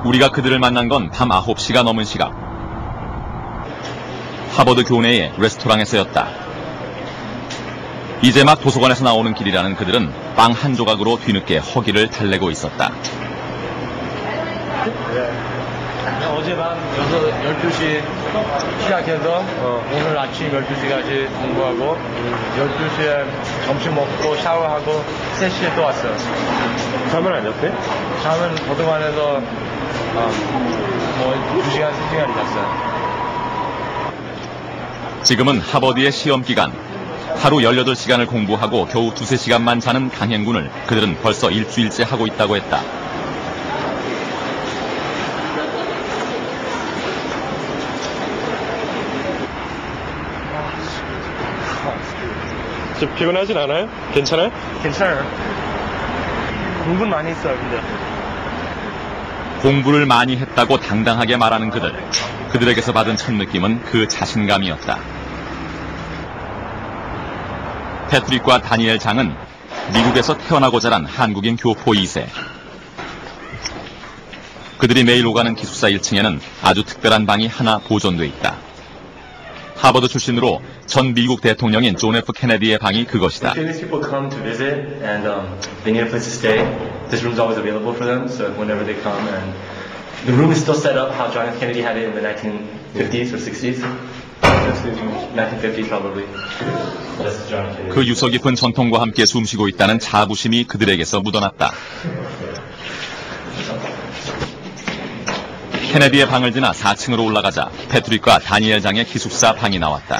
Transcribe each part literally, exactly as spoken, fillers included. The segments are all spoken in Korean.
우리가 그들을 만난 건 밤 아홉 시가 넘은 시각. 하버드 교내의 레스토랑에서였다. 이제 막 도서관에서 나오는 길이라는 그들은 빵 한 조각으로 뒤늦게 허기를 달래고 있었다. 어제 밤 열두 시 시작해서 어, 오늘 아침 열두 시까지 공부하고 열두 시에 점심 먹고 샤워하고 세 시에 또 왔어요. 잠은 안 잤어요? 잠은 도서관에서 어, 뭐 두 시간, 세 시간 잤어요. 지금은 하버드의 시험 기간. 하루 열여덟 시간을 공부하고 겨우 두세 시간만 자는 강행군을 그들은 벌써 일주일째 하고 있다고 했다. 좀 피곤하진 않아요? 괜찮아요? 괜찮아요. 공부는 많이 했어요, 근데. 공부를 많이 했다고 당당하게 말하는 그들. 그들에게서 받은 첫 느낌은 그 자신감이었다. 패트릭과 다니엘 장은 미국에서 태어나고 자란 한국인 교포 이 세. 그들이 매일 오가는 기숙사 일 층에는 아주 특별한 방이 하나 보존돼 있다. 하버드 출신으로 전 미국 대통령인 존 에프 케네디의 방이 그것이다. Famous people come to visit and um, they need a place to stay. This room's always available for them, so whenever they come, and the room is still set up how John F. Kennedy had it in the nineteen fifties or sixties. nineteen fifties probably. That's John F. Kennedy. 그 유서 깊은 전통과 함께 숨쉬고 있다는 자부심이 그들에게서 묻어났다. 케네디의 방을 지나 사 층으로 올라가자 패트릭과 다니엘 장의 기숙사 방이 나왔다.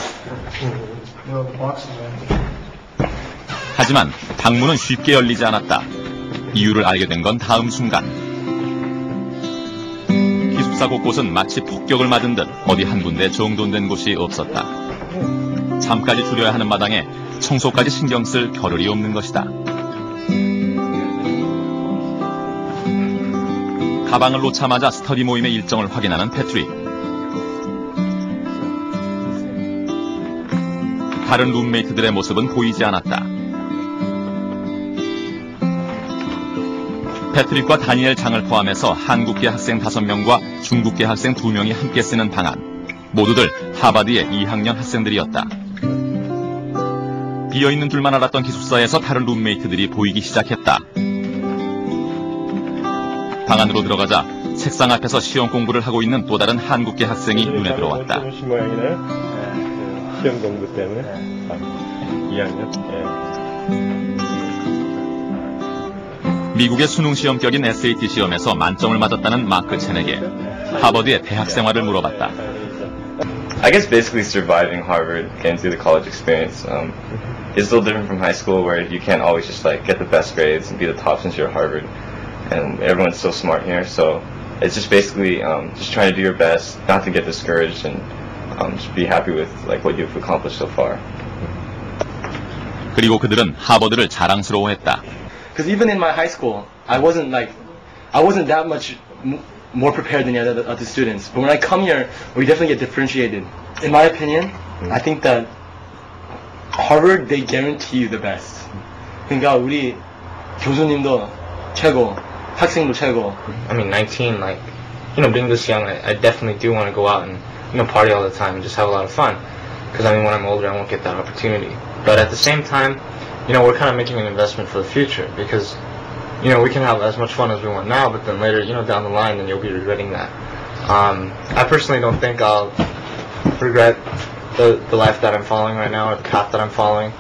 하지만 방문은 쉽게 열리지 않았다. 이유를 알게 된 건 다음 순간. 기숙사 곳곳은 마치 폭격을 맞은 듯 어디 한 군데 정돈된 곳이 없었다. 잠까지 줄여야 하는 마당에 청소까지 신경 쓸 겨를이 없는 것이다. 가방을 놓자마자 스터디 모임의 일정을 확인하는 패트릭. 다른 룸메이트들의 모습은 보이지 않았다. 패트릭과 다니엘 장을 포함해서 한국계 학생 다섯 명과 중국계 학생 두 명이 함께 쓰는 방안. 모두들 하버드의 이 학년 학생들이었다. 비어있는 줄만 알았던 기숙사에서 다른 룸메이트들이 보이기 시작했다. 방 안으로 들어가자 책상 앞에서 시험 공부를 하고 있는 또 다른 한국계 학생이 눈에 들어왔다. 시험 공부 때문에 이 학년. 미국의 수능 시험 격인 에스 에이 티 시험에서 만점을 맞았다는 마크 첸에게 하버드의 대학 생활을 물어봤다. I guess basically surviving Harvard, getting through the college experience. Um, it's a little different from high school where you can't always just like get the best grades and be the top since you're at Harvard. And everyone's so smart here, so it's just basically um, just trying to do your best, not to get discouraged, and um, just be happy with like what you've accomplished so far. 그리고 그들은 하버드를 자랑스러워했다. Because even in my high school, I wasn't like, I wasn't that much m- more prepared than the other, other students. But when I come here, we definitely get differentiated. In my opinion, I think that Harvard, they guarantee you the best. 그러니까 우리 교수님도 최고, 학생도 최고. I mean, nineteen, like, you know, being this young, I, I definitely do want to go out and, you know, party all the time and just have a lot of fun. Because, I mean, when I'm older, I won't get that opportunity. But at the same time, you know, we're kind of making an investment for the future because, you know, we can have as much fun as we want now, but then later, you know, down the line, then you'll be regretting that. Um, I personally don't think I'll regret the, the life that I'm following right now or the path that I'm following.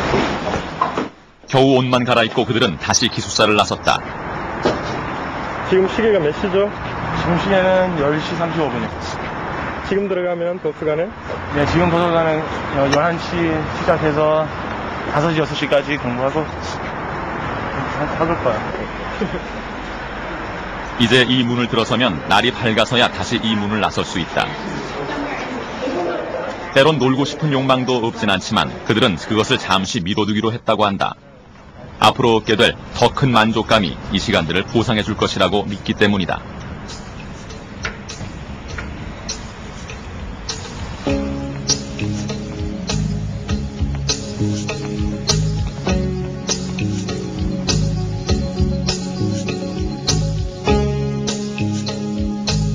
겨우 옷만 갈아입고 그들은 다시 기숙사를 나섰다. 지금 시계가 몇 시죠? 지금 시간은 열 시 삼십오 분이요. 지금 들어가면 도서관에? 네, 지금 도서관은 열한 시 시작해서 다섯 시, 여섯 시까지 공부하고 하실 거야. 이제 이 문을 들어서면 날이 밝아서야 다시 이 문을 나설 수 있다. 때론 놀고 싶은 욕망도 없진 않지만 그들은 그것을 잠시 미뤄두기로 했다고 한다. 앞으로 얻게 될 더 큰 만족감이 이 시간들을 보상해 줄 것이라고 믿기 때문이다.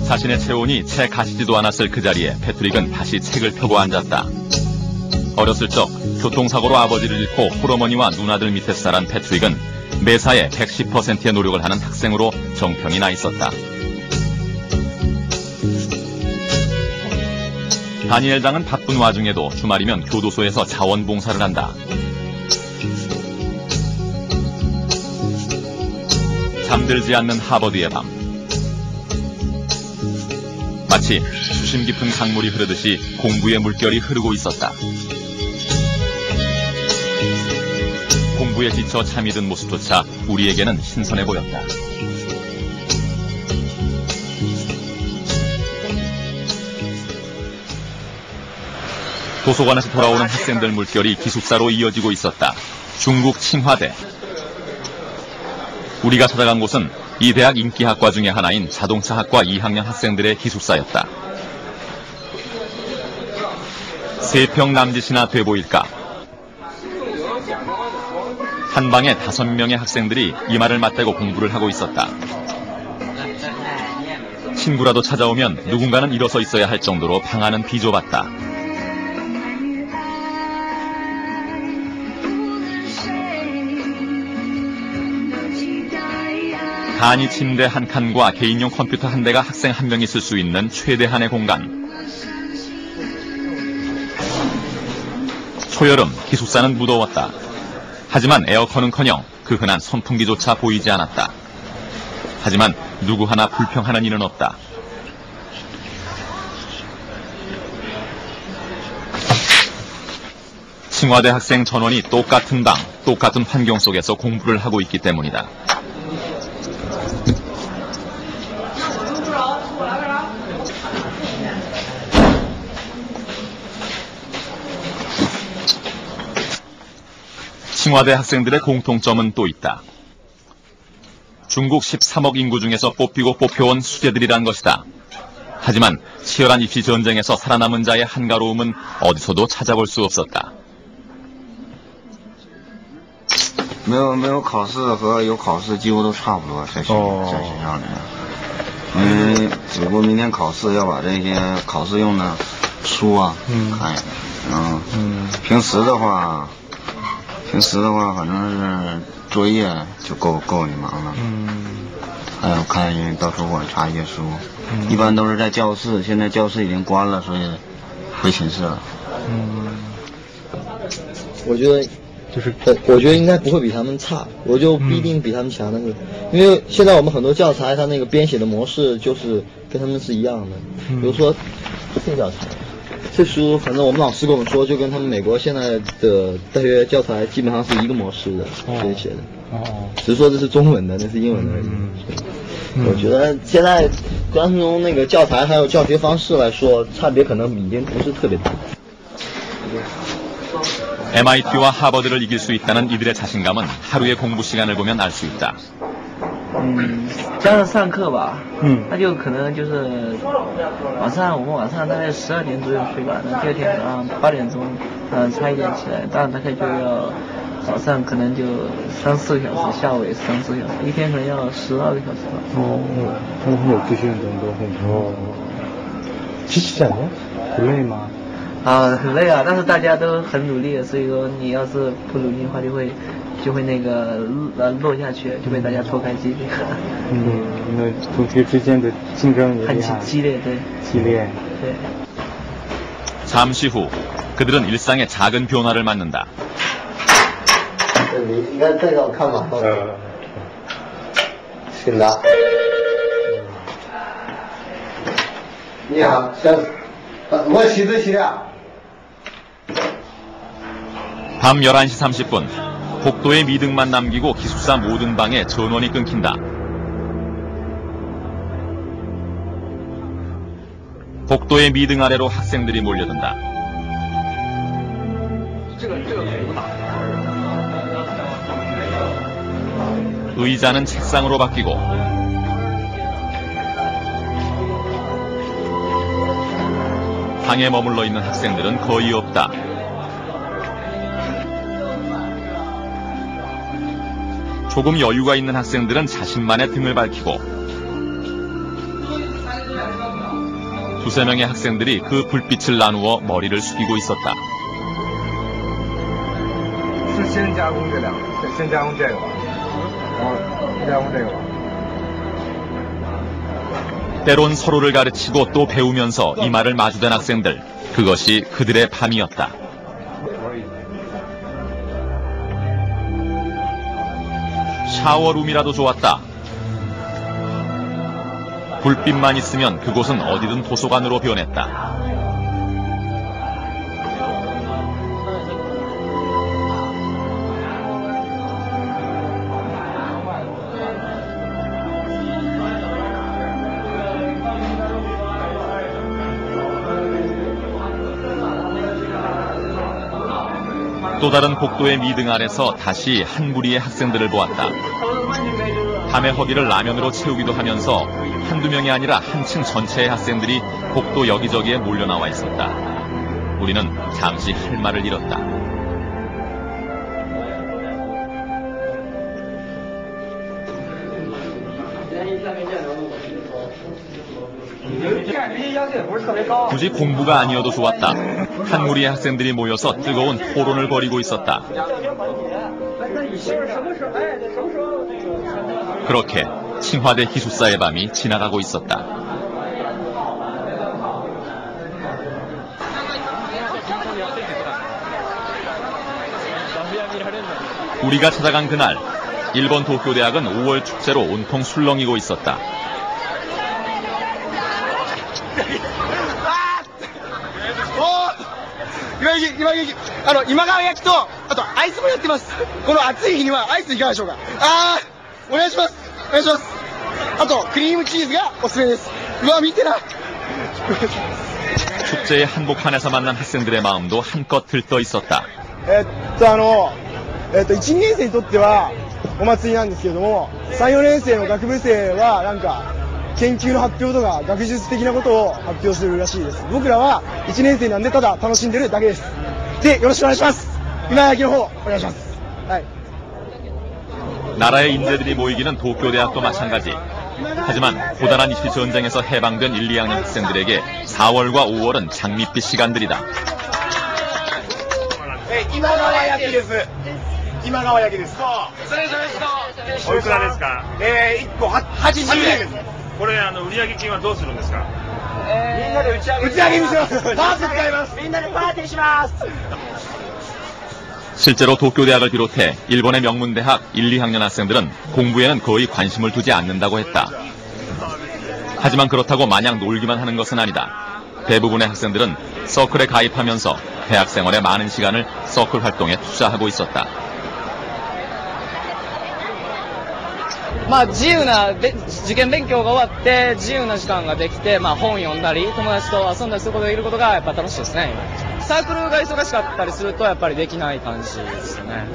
자신의 체온이 채 가시지도 않았을 그 자리에 패트릭은 다시 책을 펴고 앉았다. 어렸을 적 교통사고로 아버지를 잃고 홀어머니와 누나들 밑에 자란 패트릭은 매사에 백십 퍼센트의 노력을 하는 학생으로 정평이 나 있었다. 다니엘 장은 바쁜 와중에도 주말이면 교도소에서 자원봉사를 한다. 잠들지 않는 하버드의 밤. 마치 수심 깊은 강물이 흐르듯이 공부의 물결이 흐르고 있었다. 공부에 지쳐 잠이 든 모습조차 우리에게는 신선해 보였다. 도서관에서 돌아오는 학생들 물결이 기숙사로 이어지고 있었다. 중국 칭화대. 우리가 찾아간 곳은 이 대학 인기학과 중의 하나인 자동차학과 이 학년 학생들의 기숙사였다. 세 평 남짓이나 돼 보일까? 한 방에 다섯 명의 학생들이 이마를 맞대고 공부를 하고 있었다. 친구라도 찾아오면 누군가는 일어서 있어야 할 정도로 방안은 비좁았다. 단위 침대 한 칸과 개인용 컴퓨터 한 대가 학생 한 명이 쓸 수 있는 최대한의 공간. 초여름 기숙사는 무더웠다. 하지만 에어컨은커녕 그 흔한 선풍기조차 보이지 않았다. 하지만 누구 하나 불평하는 이는 없다. 칭화대 학생 전원이 똑같은 방, 똑같은 환경 속에서 공부를 하고 있기 때문이다. 칭화대 학생들의 공통점은 또 있다. 중국 십삼억 인구 중에서 뽑히고 뽑혀온 수재들이란 것이다. 하지만 치열한 입시 전쟁에서 살아남은 자의 한가로움은 어디서도 찾아볼 수 없었다. 没有没有考试和有考试几乎都差不多，在学在学校里面。嗯，只不过明天考试要把这些考试用的书啊看一看。嗯嗯，平时的话，平时的话反正是作业就够够你忙了。嗯，还有看一到图书馆查一些书，一般都是在教室，现在教室已经关了，所以回寝室了。 嗯，我觉得。 就是，我觉得应该不会比他们差，我就不一定比他们强。但是，因为现在我们很多教材，它那个编写的模式就是跟他们是一样的。比如说，这教材，这书，反正我们老师跟我们说，就跟他们美国现在的大学教材基本上是一个模式的编写的。哦。只是说这是中文的，那是英文的而已。嗯。我觉得现在光从那个教材还有教学方式来说，差别可能已经不是特别大。 엠아이티와 하버드를 이길 수 있다는 이들의 자신감은 하루의 공부 시간을 보면 알 수 있다. 嗯，加上上课吧，嗯，那就可能就是晚上我们晚上大概十二点左右睡吧，那第二天早上八点钟，嗯、呃，差一点起来，当然大概就要早上可能就三四个小时，下午也是三四个小时，一天可能要十二个小时吧。 哦，那会有这些人都很哦，其实讲的不累吗？ 啊，很累啊，但是大家都很努力，所以说你要是不努力的话，就会就会那个呃落下去，就被大家拖开基地。 嗯，因为同学之间的竞争也很激烈，对。 激烈。 对。 잠시 후 그들은 일상의 작은 변화를 맞는다. 你应该再让我看吧。嗯。是的。你好，先生，我洗澡洗了。 밤 열한 시 삼십 분, 복도에 미등만 남기고 기숙사 모든 방에 전원이 끊긴다. 복도의 미등 아래로 학생들이 몰려든다. 의자는 책상으로 바뀌고 방에 머물러 있는 학생들은 거의 없다. 조금 여유가 있는 학생들은 자신만의 등을 밝히고 두세 명의 학생들이 그 불빛을 나누어 머리를 숙이고 있었다. 때론 서로를 가르치고 또 배우면서 이마를 마주댄 학생들. 그것이 그들의 밤이었다. 샤워룸이라도 좋았다. 불빛만 있으면 그곳은 어디든 도서관으로 변했다. 또 다른 복도의 미등 아래서 다시 한 무리의 학생들을 보았다. 밤의 허기를 라면으로 채우기도 하면서 한두 명이 아니라 한층 전체의 학생들이 복도 여기저기에 몰려나와 있었다. 우리는 잠시 할 말을 잃었다. 굳이 공부가 아니어도 좋았다. 한 무리의 학생들이 모여서 뜨거운 토론을 벌이고 있었다. 그렇게 칭화대 기숙사의 밤이 지나가고 있었다. 우리가 찾아간 그날, 일본 도쿄대학은 오월 축제로 온통 술렁이고 있었다. 今行き、今行き、あの、今川焼きと、あと、アイスもやってます。この暑い日には、アイスいかがでしょうか。あー、お願いします。お願いします。あと、クリームチーズがおすすめです。うわ、見てな。 축제의 한복판에서 만난 학생들의 마음도 한껏 들떠 있었다. えっと、あの、えっと、いち、にねん生にとっては、お祭りなんですけれども、さん、よねん生の学部生は、なんか、研究の発表とか学術的なことを発表するらしいです。僕らはいちねん生なんでただ楽しんでるだけです。で、よろしくお願いします。今焼きの方お願いします。はい。 나라의 인재들이 모이기는 도쿄대학도 마찬가지. 하지만 고단한 입시 전쟁에서 해방된 일, 이 학년 학생들에게 사월과 오월은 장밋빛 시간들이다. 今川焼きです。今川焼きです。それそれおいくらですか。 えー、いっこはちじゅうえんです。 これあの売上金はどうするんですか。 みんなで打ち上げ打ち上げにします。パーティー使います。みんなでパーティーします。 실제로 도쿄대학을 비롯해 일본의 명문대학 일, 이 학년 학생들은 공부에는 거의 관심을 두지 않는다고 했다. 하지만 그렇다고 마냥 놀기만 하는 것은 아니다. 대부분의 학생들은 서클에 가입하면서 대학 생활의 많은 시간을 서클 활동에 투자하고 있었다. まあ自由な受験勉強が終わって自由な時間ができて、まあ本読んだり友達と遊んだりすることができることがやっぱ楽しいですね。サークルが忙しかったりするとやっぱりできない感じですよね。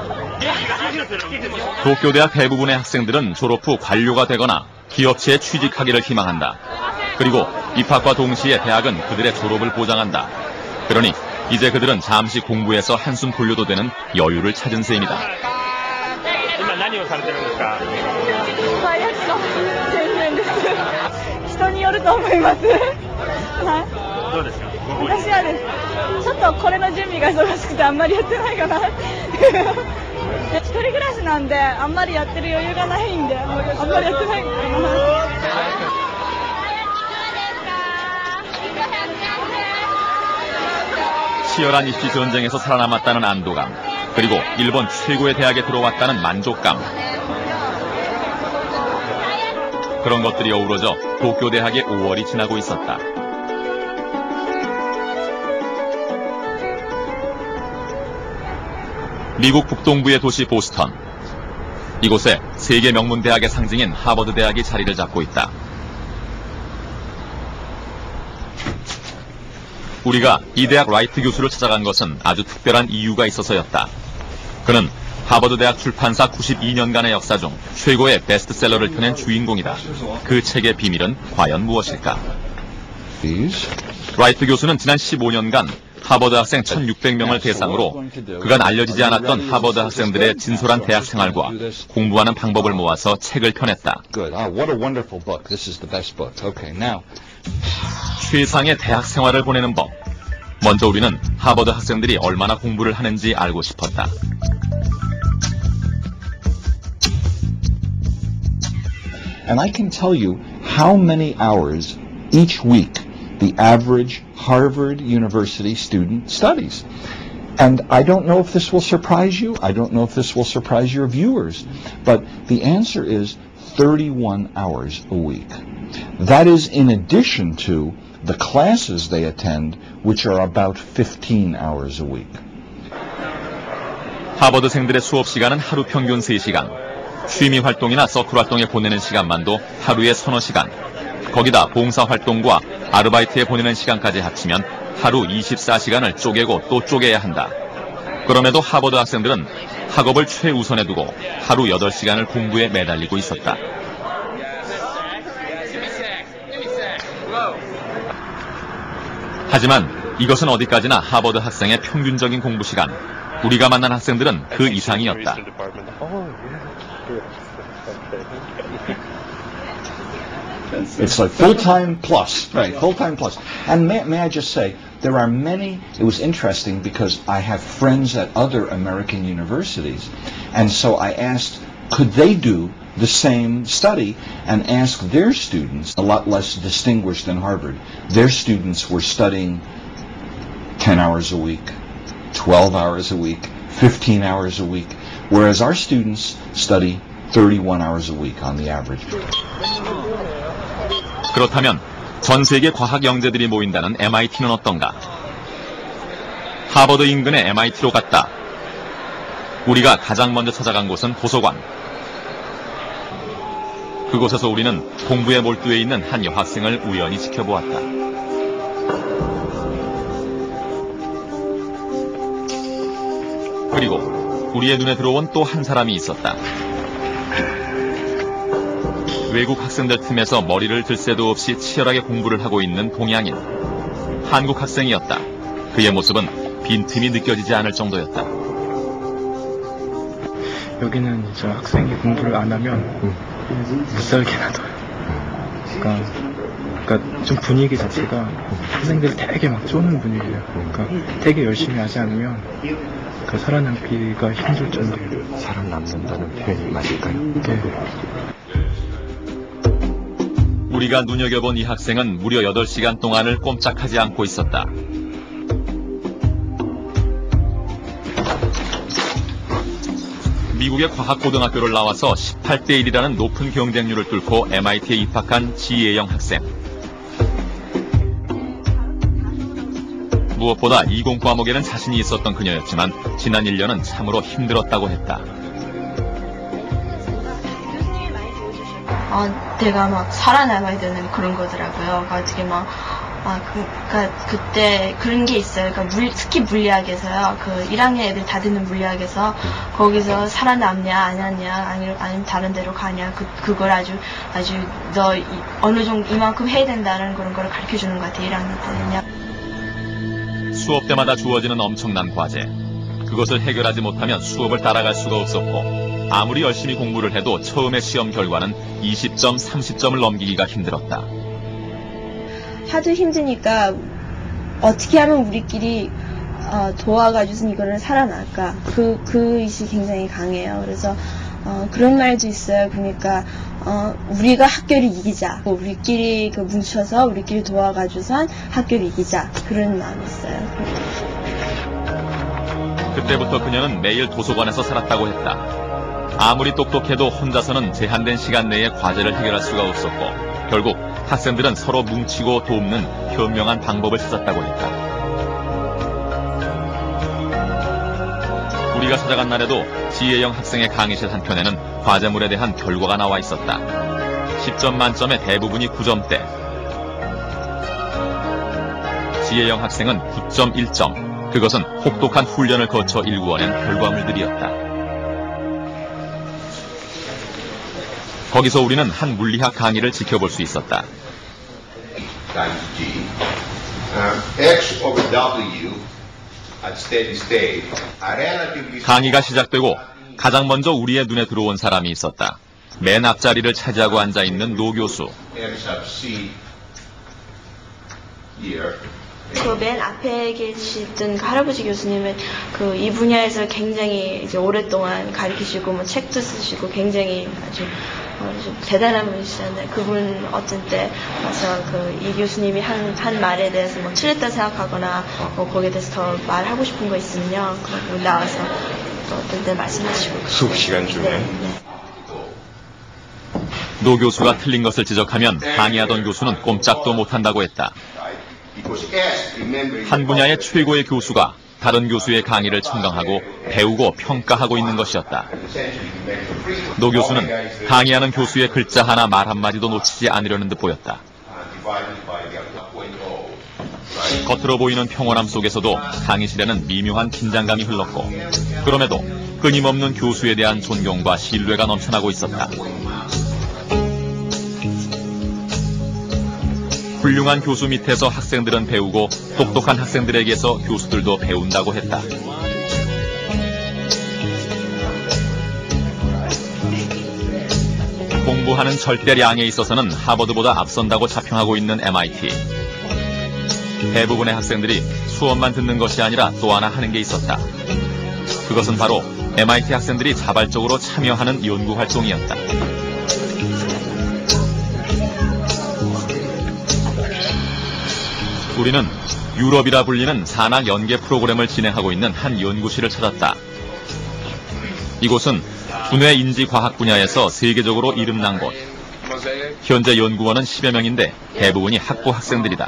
도쿄대학 대부분의 학생들은 졸업 후 관료가 되거나 기업체에 취직하기를 희망한다. 그리고 입학과 동시에 대학은 그들의 졸업을 보장한다. 그러니 이제 그들은 잠시 공부해서 한숨 돌려도 되는 여유를 찾은 셈이다. 今何をされてるんですか。 最悪の全然です。人によると思います。はい。 どうですか。 私はです。ちょっとこれの準備が忙しくてあんまりやってないかな。一人暮らしなんであんまりやってる余裕がないんであんまりやってないかな。 치열한 입시 전쟁에서 살아남았다는 안도감, 그리고 일본 최고의 대학에 들어왔다는 만족감. 그런 것들이 어우러져 도쿄대학의 오월이 지나고 있었다. 미국 북동부의 도시 보스턴. 이곳에 세계 명문 대학의 상징인 하버드 대학이 자리를 잡고 있다. 우리가 이 대학 라이트 교수를 찾아간 것은 아주 특별한 이유가 있어서였다. 그는 하버드 대학 출판사 구십이 년간의 역사 중 최고의 베스트셀러를 펴낸 주인공이다. 그 책의 비밀은 과연 무엇일까? 라이트 교수는 지난 십오 년간 하버드 학생 천육백 명을 대상으로 그간 알려지지 않았던 하버드 학생들의 진솔한 대학 생활과 공부하는 방법을 모아서 책을 펴냈다. 최상의 대학 생활을 보내는 법. 먼저 우리는 하버드 학생들이 얼마나 공부를 하는지 알고 싶었다. And I can tell you how many hours each week the average Harvard University student studies. And I don't know if this will surprise you. I don't know if this will surprise your viewers. But the answer is thirty-one hours a week. That is in addition to the classes they attend, which are about fifteen hours a week. 하버드생들의 수업 시간은 하루 평균 세 시간. 취미 활동이나 서클 활동에 보내는 시간만도 하루에 서너 시간. 거기다 봉사 활동과 아르바이트에 보내는 시간까지 합치면 하루 이십사 시간을 쪼개고 또 쪼개야 한다. 그럼에도 하버드 학생들은 학업을 최우선에 두고 하루 여덟 시간을 공부에 매달리고 있었다. 하지만 이것은 어디까지나 하버드 학생의 평균적인 공부 시간. 우리가 만난 학생들은 그 이상이었다. It's like full-time plus, right, full-time plus. And may, may I just say, there are many, it was interesting because I have friends at other American universities, and so I asked, could they do the same study and ask their students, a lot less distinguished than Harvard, their students were studying ten hours a week, twelve hours a week, fifteen hours a week, whereas our students study thirty-one hours a week on the average. 그렇다면 전 세계 과학 영재들이 모인다는 엠아이티는 어떤가? 하버드 인근의 엠아이티로 갔다. 우리가 가장 먼저 찾아간 곳은 도서관. 그곳에서 우리는 공부에 몰두해 있는 한 여학생을 우연히 지켜보았다. 그리고 우리의 눈에 들어온 또 한 사람이 있었다. 외국 학생들 틈에서 머리를 들 새도 없이 치열하게 공부를 하고 있는 동양인. 한국 학생이었다. 그의 모습은 빈틈이 느껴지지 않을 정도였다. 여기는 이제 학생이 공부를 안 하면 못 살게 놔둬요. 그러니까, 그러니까 좀 분위기 자체가 학생들 되게 막 쪼는 분위기예요. 그러니까 되게 열심히 하지 않으면 그 살아남기가 힘들 정도예요. 살아남는다는 표현이 맞을까요? 네. 우리가 눈여겨본 이 학생은 무려 여덟 시간 동안을 꼼짝하지 않고 있었다. 미국의 과학고등학교를 나와서 십팔 대 일이라는 높은 경쟁률을 뚫고 엠아이티에 입학한 지혜영 학생. 무엇보다 이공 과목에는 자신이 있었던 그녀였지만 지난 일 년은 참으로 힘들었다고 했다. 어, 내가 막 살아남아야 되는 그런 거더라고요. 어떻게 막, 아, 그, 그니까, 그때 그런 게 있어요. 그니까, 물, 특히 물리학에서요. 그, 일 학년 애들 다 듣는 물리학에서, 거기서 살아남냐, 안 하냐, 아니면, 아니면 다른 데로 가냐, 그, 그걸 아주, 아주, 너, 이, 어느 정도, 이만큼 해야 된다는 그런 걸 가르쳐 주는 것 같아요. 일 학년 때는요. 수업 때마다 주어지는 엄청난 과제. 그것을 해결하지 못하면 수업을 따라갈 수가 없었고, 아무리 열심히 공부를 해도 처음의 시험 결과는 이십 점, 삼십 점을 넘기기가 힘들었다. 하도 힘드니까 어떻게 하면 우리끼리 어, 도와가지고 이거를 살아날까? 그, 그 의식이 굉장히 강해요. 그래서 어, 그런 말도 있어요. 그러니까 어, 우리가 학교를 이기자. 우리끼리 그 뭉쳐서 우리끼리 도와가지고선 학교를 이기자. 그런 마음이 있어요. 그때부터 그녀는 매일 도서관에서 살았다고 했다. 아무리 똑똑해도 혼자서는 제한된 시간 내에 과제를 해결할 수가 없었고 결국 학생들은 서로 뭉치고 돕는 현명한 방법을 찾았다고 했다. 우리가 찾아간 날에도 지혜영 학생의 강의실 한편에는 과제물에 대한 결과가 나와 있었다. 십 점 만점의 대부분이 구 점대. 지혜영 학생은 구 점 일 점. 그것은 혹독한 훈련을 거쳐 일구어낸 결과물들이었다. 거기서 우리는 한 물리학 강의를 지켜볼 수 있었다. 강의가 시작되고 가장 먼저 우리의 눈에 들어온 사람이 있었다. 맨 앞자리를 차지하고 앉아있는 노 교수. 그 맨 앞에 계시던 그 할아버지 교수님은 그 이 분야에서 굉장히 이제 오랫동안 가르치시고 뭐 책도 쓰시고 굉장히 아주 어, 좀 대단한 분이시잖아요. 그분 어떤 때 와서 그 이 교수님이 한, 한 말에 대해서 뭐 틀렸다 생각하거나 뭐 거기에 대해서 더 말하고 싶은 거 있으면요. 그 나와서 또 어떤 때 말씀하시고. 수업 시간 중에. 네, 네. 노 교수가 틀린 것을 지적하면 항의하던 교수는 꼼짝도 못한다고 했다. 한 분야의 최고의 교수가 다른 교수의 강의를 청강하고 배우고 평가하고 있는 것이었다. 노 교수는 강의하는 교수의 글자 하나 말 한마디도 놓치지 않으려는 듯 보였다. 겉으로 보이는 평온함 속에서도 강의실에는 미묘한 긴장감이 흘렀고 그럼에도 끊임없는 교수에 대한 존경과 신뢰가 넘쳐나고 있었다. 훌륭한 교수 밑에서 학생들은 배우고 똑똑한 학생들에게서 교수들도 배운다고 했다. 공부하는 절대량에 있어서는 하버드보다 앞선다고 자평하고 있는 엠아이티. 대부분의 학생들이 수업만 듣는 것이 아니라 또 하나 하는 게 있었다. 그것은 바로 엠아이티 학생들이 자발적으로 참여하는 연구활동이었다. 우리는 유럽이라 불리는 산학 연계 프로그램을 진행하고 있는 한 연구실을 찾았다. 이곳은 두뇌 인지 과학 분야에서 세계적으로 이름난 곳. 현재 연구원은 십여 명인데 대부분이 학부 학생들이다.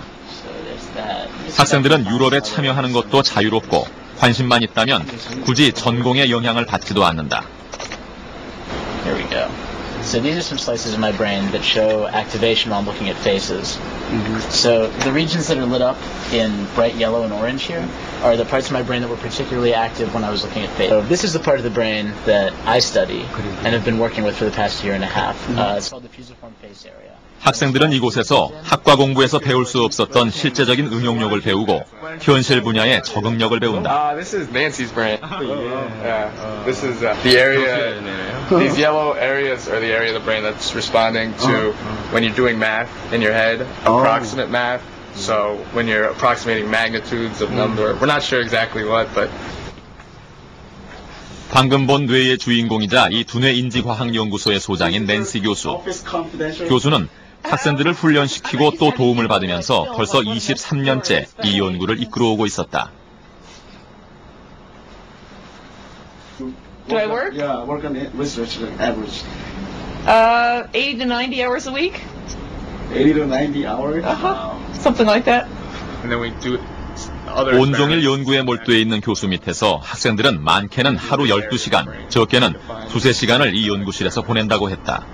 학생들은 유럽에 참여하는 것도 자유롭고 관심만 있다면 굳이 전공의 영향을 받지도 않는다. Here we go. So these are some slices of my brain that show activation while I'm looking at faces. Mm-hmm. So the regions that are lit up in bright yellow and orange here are the parts of my brain that were particularly active when I was looking at faces. So this is the part of the brain that I study and have been working with for the past year and a half. Uh, it's called the fusiform face area. 학생들은 이곳에서 학과 공부에서 배울 수 없었던 실제적인 응용력을 배우고 현실 분야의 적응력을 배운다. Uh, this is Nancy's brain. Oh, yeah. yeah. This is uh, the area. These yellow areas are the area of the brain that's responding to when you're doing math in your head, approximate math. So when you're approximating magnitudes of number, we're not sure exactly what, but. 방금 본 뇌의 주인공이자 이 두뇌인지과학연구소의 소장인 낸시 교수. 교수는 학생들을 훈련시키고 또 도움을 받으면서 벌써 이십삼 년째 이 연구를 이끌어오고 있었다. Do I work? Yeah, work on research average. Uh, eighty to ninety hours a week. eighty to ninety hours? Uh-huh. Something like that. And then we do 온종일 연구에 몰두해 있는 교수 밑에서 학생들은 많게는 하루 열두 시간, 적게는 두세 시간을 이 연구실에서 보낸다고 했다.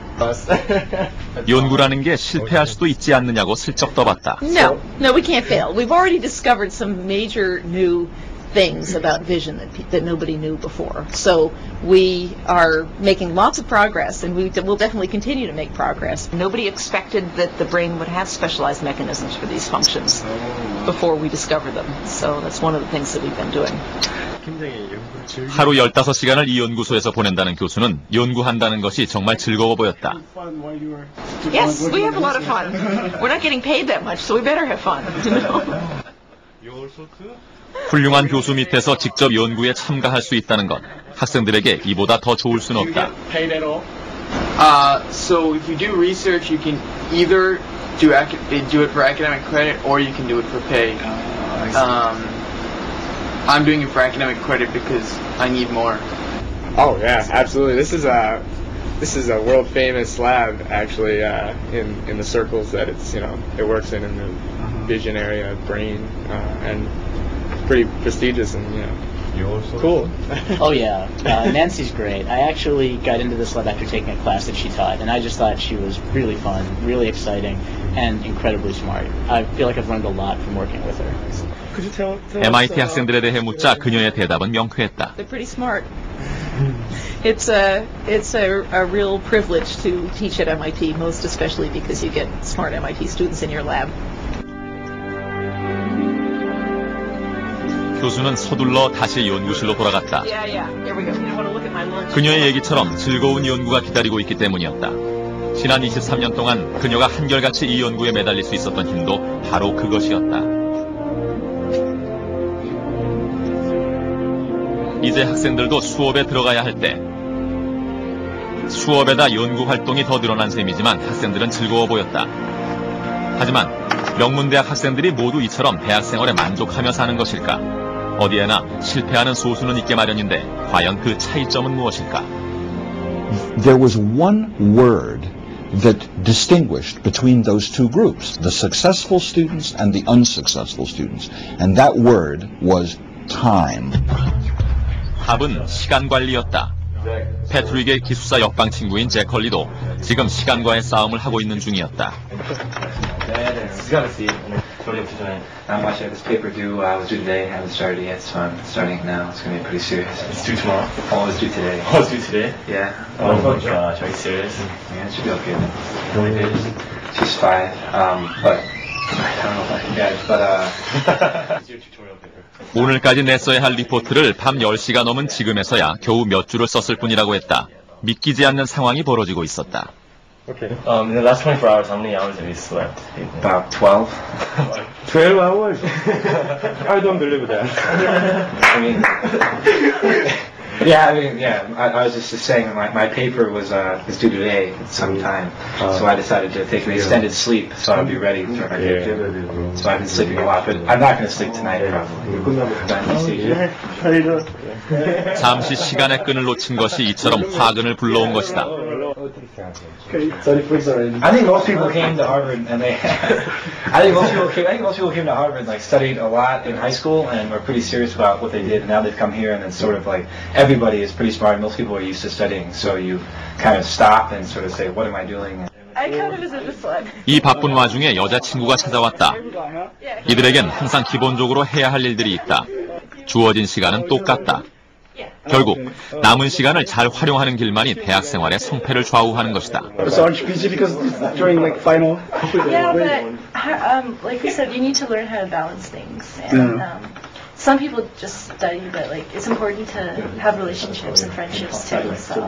연구라는 게 실패할 수도 있지 않느냐고 슬쩍 떠봤다. No, no, we can't fail. We've already discovered some major new things about vision that, that nobody knew before. So we are making lots of progress, and we will definitely continue to make progress. Nobody expected that the brain would have specialized mechanisms for these functions before we discovered them. So that's one of the things that we've been doing. 하루 열다섯 시간을 이 연구소에서 보낸다는 교수는 연구한다는 것이 정말 즐거워 보였다. Yes, we have a lot of fun. We're not getting paid that much, so we better have fun. You know? 훌륭한 교수 밑에서 직접 연구에 참가할 수 있다는 것, 학생들에게 이보다 더 좋을 수는 없다. Uh, so if you do research, you can either do ac- do it for academic credit or you can do it for pay. Um, I'm doing it for academic credit because I need more. Oh yeah, absolutely. This is a this is a world famous lab actually uh, in in the circles that it's you know it works in in the vision area, brain, uh, and pretty prestigious and you know. Cool. Oh yeah, uh, Nancy's great. I actually got into this lab after taking a class that she taught, and I just thought she was really fun, really exciting, and incredibly smart. I feel like I've learned a lot from working with her. 엠아이티 학생들에 대해 묻자 그녀의 대답은 명쾌했다. They're pretty smart. It's a it's a, a real privilege to teach at 엠아이티, most especially because you get smart 엠아이티 students in your lab. 교수는 서둘러 다시 연구실로 그녀의 얘기처럼 즐거운 연구가 기다리고 있기 때문이었다. 지난 이십삼 년 동안 그녀가 한결같이 이 연구에 매달릴 수 있었던 힘도 바로 그것이었다. 이제 학생들도 수업에 들어가야 할 때 수업에다 연구 활동이 더 늘어난 셈이지만 학생들은 즐거워 보였다. 하지만 명문대학 학생들이 모두 이처럼 대학 생활에 만족하며 사는 것일까? 어디에나 실패하는 소수는 있게 마련인데 과연 그 차이점은 무엇일까? There was one word that distinguished between those two groups, the successful students and the unsuccessful students, and that word was time. 답은 시간 관리였다. 패트릭의 기숙사 옆방 친구인 잭 컬리도 지금 시간과의 싸움을 하고 있는 중이었다. I'm watching this paper due. I was due today. I haven't started yet, so I'm starting it now. It's going to be pretty serious. It's due tomorrow? Oh, it's due today. Oh, it's due today? Yeah. Oh my gosh, are you serious? Yeah, it should be okay then. How many pages? Just five. Um, but I don't know if I can get it, but uh. It's your tutorial paper. 오늘까지 냈어야 할 리포트를 밤 열 시가 넘은 지금에서야 겨우 몇 줄을 썼을 뿐이라고 했다. 믿기지 않는 상황이 벌어지고 있었다. Okay. Um, in the last twenty-four hours, how many hours have you slept? About twelve. twelve hours? I don't believe that. I mean, yeah, I mean, yeah. I, I was just saying, my my paper was uh was due today at some time, Uh, so I decided to take an extended sleep so I'll be ready for my paper. So I've been sleeping a lot, but I'm not going to sleep tonight probably. 잠시 시간의 끈을 놓친 것이 이처럼 화근을 불러온 것이다. I think most people came to Harvard and they. I think most people came. I think most people came to Harvard like studied a lot in high school and were pretty serious about what they did. And now they've come here and it's sort of like everybody is pretty smart. Most people are used to studying, so you kind of stop and sort of say, "What am I doing?" I kind of visit this one. 이 바쁜 와중에 여자친구가 찾아왔다. 이들에겐 항상 기본적으로 해야 할 일들이 있다. 주어진 시간은 똑같다. 결국 남은 시간을 잘 활용하는 길만이 대학 생활의 성패를 좌우하는 것이다. So aren't you busy because during like final? Yeah, but um, like we said, you need to learn how to balance things. And um, some people just study, but like it's important to have relationships and friendships too. So.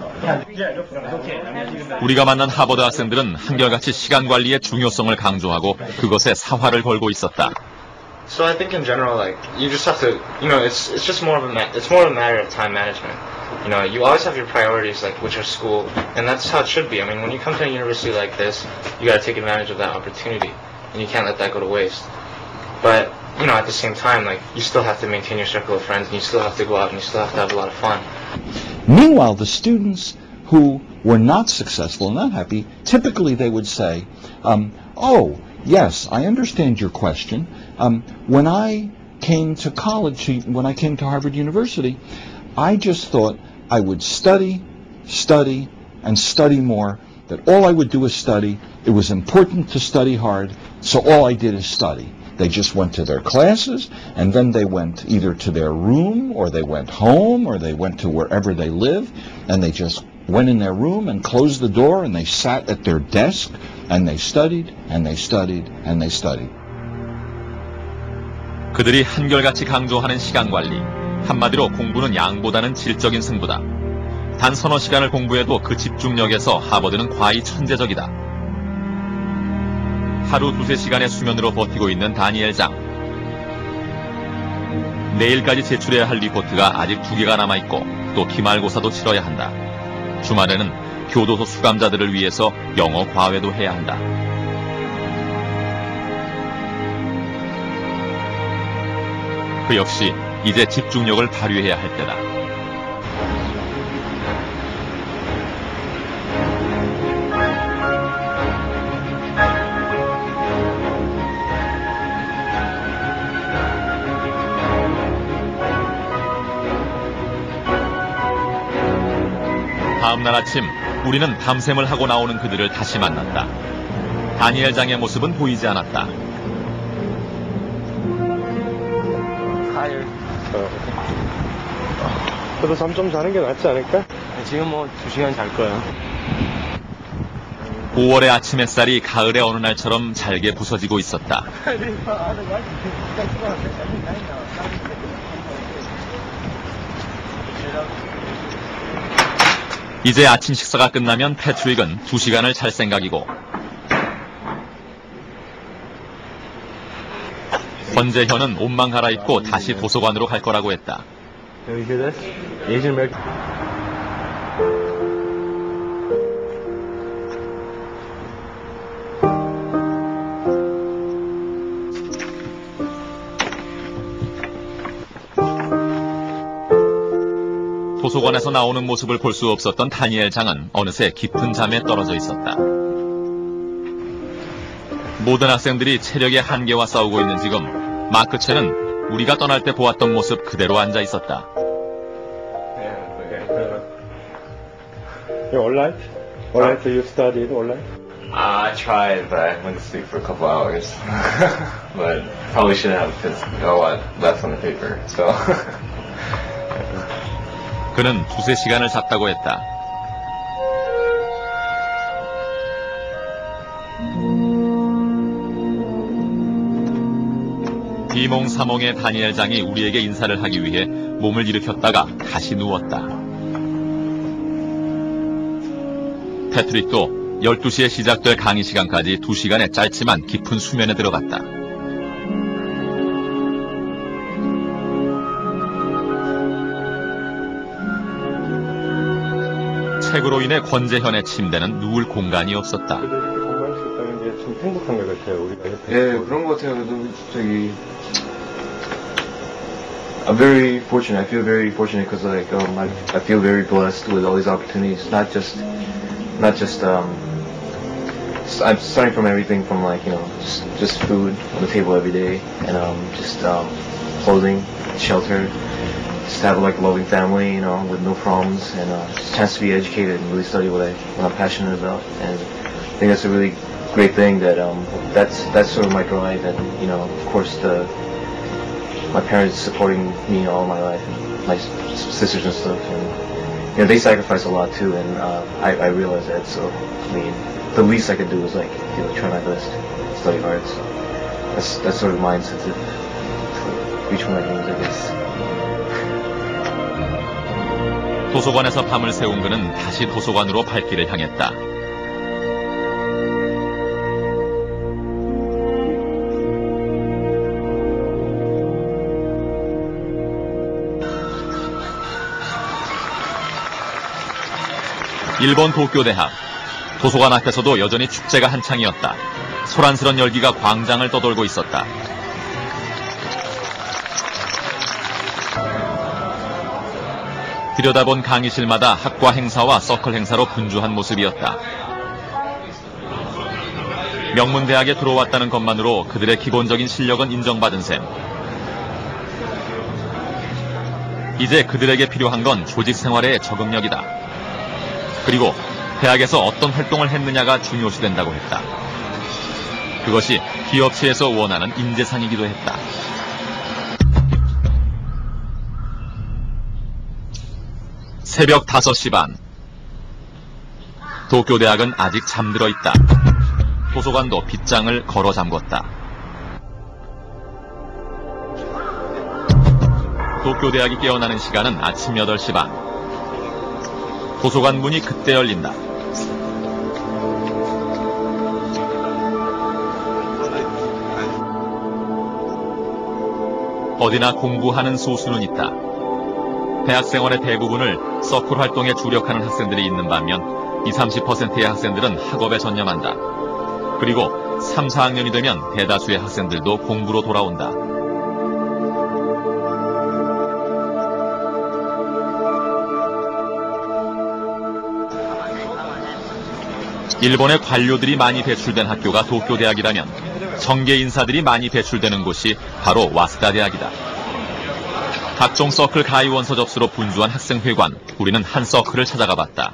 우리가 만난 하버드 학생들은 한결같이 시간 관리의 중요성을 강조하고 그것에 사활을 걸고 있었다. So I think in general, like you just have to, you know, it's it's just more of a ma- it's more of a matter of time management. You know, you always have your priorities, like which are school, and that's how it should be. I mean, when you come to a university like this, you got to take advantage of that opportunity, and you can't let that go to waste. But you know, at the same time, like you still have to maintain your circle of friends, and you still have to go out, and you still have to have a lot of fun. Meanwhile, the students who were not successful and not happy, typically they would say, um, oh, yes, I understand your question. Um, when I came to college, when I came to Harvard University, I just thought I would study, study, and study more, that all I would do is study. It was important to study hard, so all I did is study. They just went to their classes, and then they went either to their room, or they went home, or they went to wherever they live, and they just went in their room and closed the door, and they sat at their desk, and they studied, and they studied, and they studied. 그들이 한결같이 강조하는 시간 관리. 한마디로 공부는 양보다는 질적인 승부다. 단 서너 시간을 공부해도 그 집중력에서 하버드는 과히 천재적이다. 하루 두세 시간의 수면으로 버티고 있는 다니엘 장. 내일까지 제출해야 할 리포트가 아직 두 개가 남아있고 또 기말고사도 치러야 한다. 주말에는 교도소 수감자들을 위해서 영어 과외도 해야 한다. 그 역시 이제 집중력을 발휘해야 할 때다. 다음날 아침 우리는 밤샘을 하고 나오는 그들을 다시 만났다. 다니엘 장의 모습은 보이지 않았다. 그래도 잠 좀 자는 게 낫지 않을까? 지금 뭐 두 시간 잘 거야. 오월의 아침 햇살이 가을의 어느 날처럼 잘게 부서지고 있었다. 이제 아침 식사가 끝나면 패트릭은 두 시간을 잘 생각이고 권재현은 옷만 갈아입고 다시 도서관으로 갈 거라고 했다. 도서관에서 나오는 모습을 볼 수 없었던 다니엘 장은 어느새 깊은 잠에 떨어져 있었다. 모든 학생들이 체력의 한계와 싸우고 있는 지금 마크 첸은 우리가 떠날 때 보았던 모습 그대로 앉아 있었다. You're alright? Alright, so you studied alright? Uh, I tried, but I went to sleep for a couple hours. But probably shouldn't have because a lot left on the paper. So. 그는 두세 시간을 잤다고 했다. 비몽사몽의 다니엘 장이 우리에게 인사를 하기 위해 몸을 일으켰다가 다시 누웠다. 패트릭도 열두 시에 시작될 강의 시간까지 두 시간의 짧지만 깊은 수면에 들어갔다. 책으로 인해 권재현의 침대는 누울 공간이 없었다. 건강할 수 있다는 게 참 행복한 것 같아요. 우리가 옆에. 예, 그런 것 같아요. 저기 I'm very fortunate. I feel very fortunate because like um, I, I feel very blessed with all these opportunities. Not just, not just um, I'm starting from everything from like you know just just food on the table every day and um just um clothing, shelter. Just have like a loving family, you know, with no problems, and uh, just a chance to be educated and really study what I what I'm passionate about. And I think that's a really great thing. That um, that's that's sort of my drive, and you know, of course, the my parents supporting me all my life, and my sisters and stuff, and you know, they sacrifice a lot too, and uh, I I realize that. So I mean, the least I could do is like you know, try my best, study hard. So that's that's sort of my incentive to reach my dreams, I guess. 도서관에서 밤을 새운 그는 다시 도서관으로 발길을 향했다. 일본 도쿄대학. 도서관 앞에서도 여전히 축제가 한창이었다. 소란스런 열기가 광장을 떠돌고 있었다. 들여다본 강의실마다 학과 행사와 서클 행사로 분주한 모습이었다. 명문대학에 들어왔다는 것만으로 그들의 기본적인 실력은 인정받은 셈. 이제 그들에게 필요한 건 조직 생활의 적응력이다. 그리고 대학에서 어떤 활동을 했느냐가 중요시 된다고 했다. 그것이 기업체에서 원하는 인재상이기도 했다. 새벽 다섯 시 반. 도쿄대학은 아직 잠들어 있다. 도서관도 빗장을 걸어 잠궜다. 도쿄대학이 깨어나는 시간은 아침 여덟 시 반. 도서관 문이 그때 열린다. 어디나 공부하는 소수는 있다. 대학 생활의 대부분을 서클 활동에 주력하는 학생들이 있는 반면 이십, 삼십 퍼센트의 학생들은 학업에 전념한다. 그리고 삼, 사 학년이 되면 대다수의 학생들도 공부로 돌아온다. 일본의 관료들이 많이 배출된 학교가 도쿄대학이라면 정계 인사들이 많이 배출되는 곳이 바로 와스다 대학이다. 각종 서클 가입 원서 접수로 분주한 학생회관, 우리는 한 서클을 찾아가 봤다.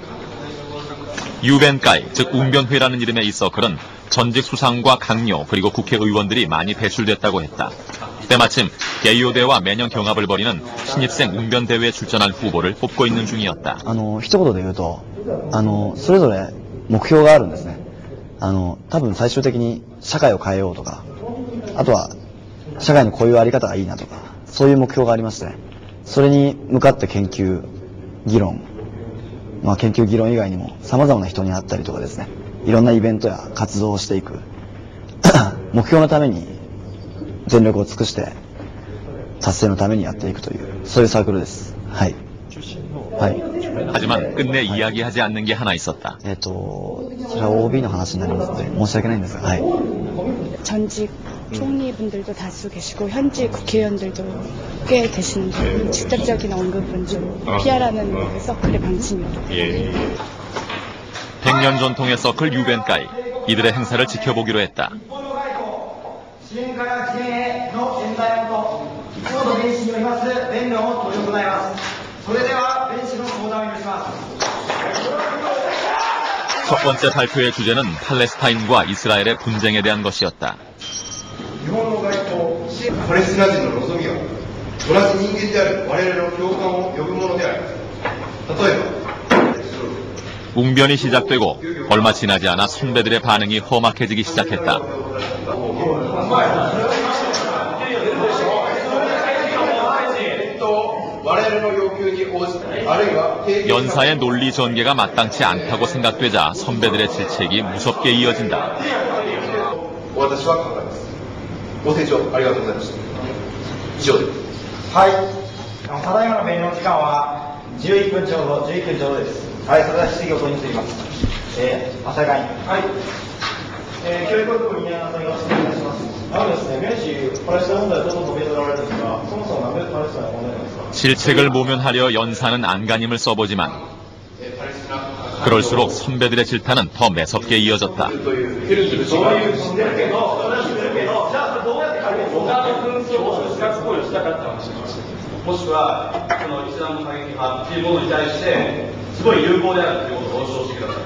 유벤가이, 즉 웅변회라는 이름의 이 서클은 전직 수상과 강요 그리고 국회의원들이 많이 배출됐다고 했다. 때마침 게이오대와 매년 경합을 벌이는 신입생 웅변대회에 출전할 후보를 뽑고 있는 중이었다. あの一言で言うと、あのそれぞれ目標があるんですね。あの多分最終的に社会を変えようとか、あとは社会のこういうあり方がいいなとか、そういう目標がありまして、それに向かって研究、議論、 まあ、研究議論以外にも様々な人に会ったりとかですね、いろんなイベントや活動をしていく目標のために全力を尽くして達成のためにやっていくというそういうサークルです。はい。はい。 하지만 끝내 이야기하지 않는 게 하나 있었다. えっと、それは 오비 の話になりますので申し訳ないんですが、はい。 전직 총리분들도 다수 계시고 현직 국회의원들도 꽤 계시는데 직접적인 언급은 좀 피하라는 게 서클의 방침입니다. 예. 백 년 전통의 서클 유벤가이. 이들의 행사를 지켜보기로 했다. 첫 번째 발표의 주제는 팔레스타인과 이스라엘의 분쟁에 대한 것이었다. 日本の外交、パレスチナ人の望みは同じ人間である我々の共感を呼ぶものであります。例えば 웅변이 시작되고 얼마 지나지 않아 선배들의 반응이 험악해지기 시작했다. 연사의 논리 전개가 마땅치 않다고 생각되자 선배들의 질책이 무섭게 이어진다. ご清聴ありがとうございました。以上です。 はい。ただいまの弁論時間はじゅういっぷんちょうど、じゅういっぷんちょうどです。はい、それでは質疑応答に移ります。えー、浅川委員。はい。えー、教育学部にあなたがお願いします。あのですね、明治パレスチナ問題はどんどん述べられるんですが、そもそもなんでパレスチナ問題なんですか? 질책을 모면하려 연사는 안간힘을 써보지만 그럴수록 선배들의 질타는 더 매섭게 이어졌다. もしくはそのイスラム過激派というものに対してすごい有効であるということを主張してください。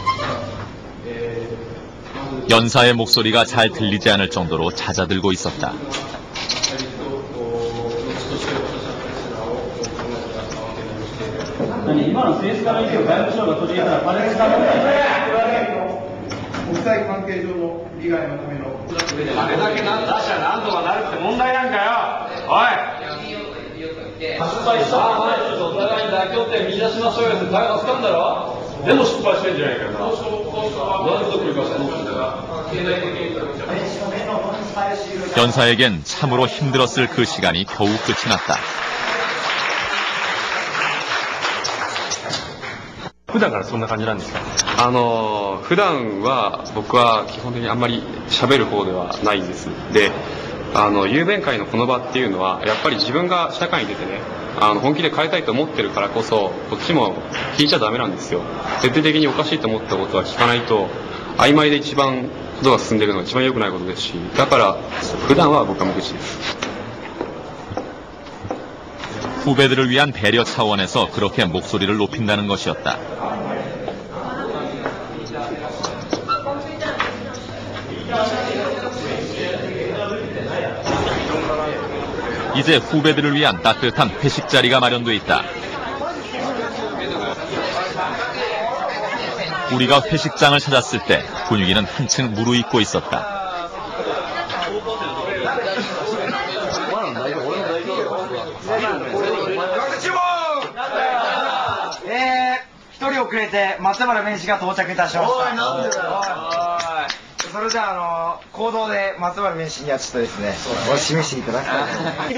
연사의 목소리가 잘 들리지 않을 정도로 잦아들고 있었다. 아니, 이번은 스위스から外務省が閉じたらパレスチナ問題国際関係上の利害のためのあれだけなん出しゃなんとかなるって問題なんかよ。おい。失敗したらないでしょ。お互いに妥協点見出しましょうよって対話つかんだろ。でも失敗してんじゃないかよな。なんで繰り返すの? 연사에겐 참으로 힘들었을 그 시간이 겨우 끝이 났다. 普段からそんな感じなんですか？あの普段は僕は基本的にあんまり喋る方ではないんです。で、あの雄弁会のこの場っていうのはやっぱり自分が社会に出てね、あの本気で変えたいと思ってるからこそこっちも聞いちゃダメなんですよ。徹底的におかしいと思ったことは聞かないと曖昧で一番ことが進んでいるのが一番良くないことですし、だから普段は僕は無口です。 후배들을 위한 배려 차원에서 그렇게 목소리를 높인다는 것이었다. 이제 후배들을 위한 따뜻한 회식 자리가 마련돼 있다. 우리가 회식장을 찾았을 때 분위기는 한층 무르익고 있었다. 一人遅れて松原弁士が到着いたしました。おい、なんでだよ。それじゃあ、あの行動で松原弁士にはちょっとですね、お示していただきたい。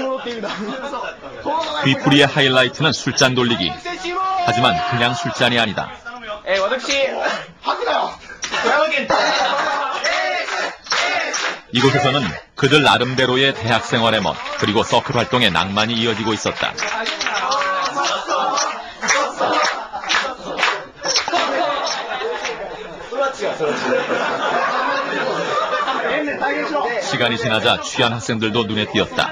뒤풀이의 하이라이트는 술잔 돌리기. 하지만 그냥 술잔이 아니다. 에, 私、吐くなよ。 이곳에서는 그들 나름대로의 대학 생활의 멋 그리고 서클 활동의 낭만이 이어지고 있었다. 시간이 지나자 취한 학생들도 눈에 띄었다.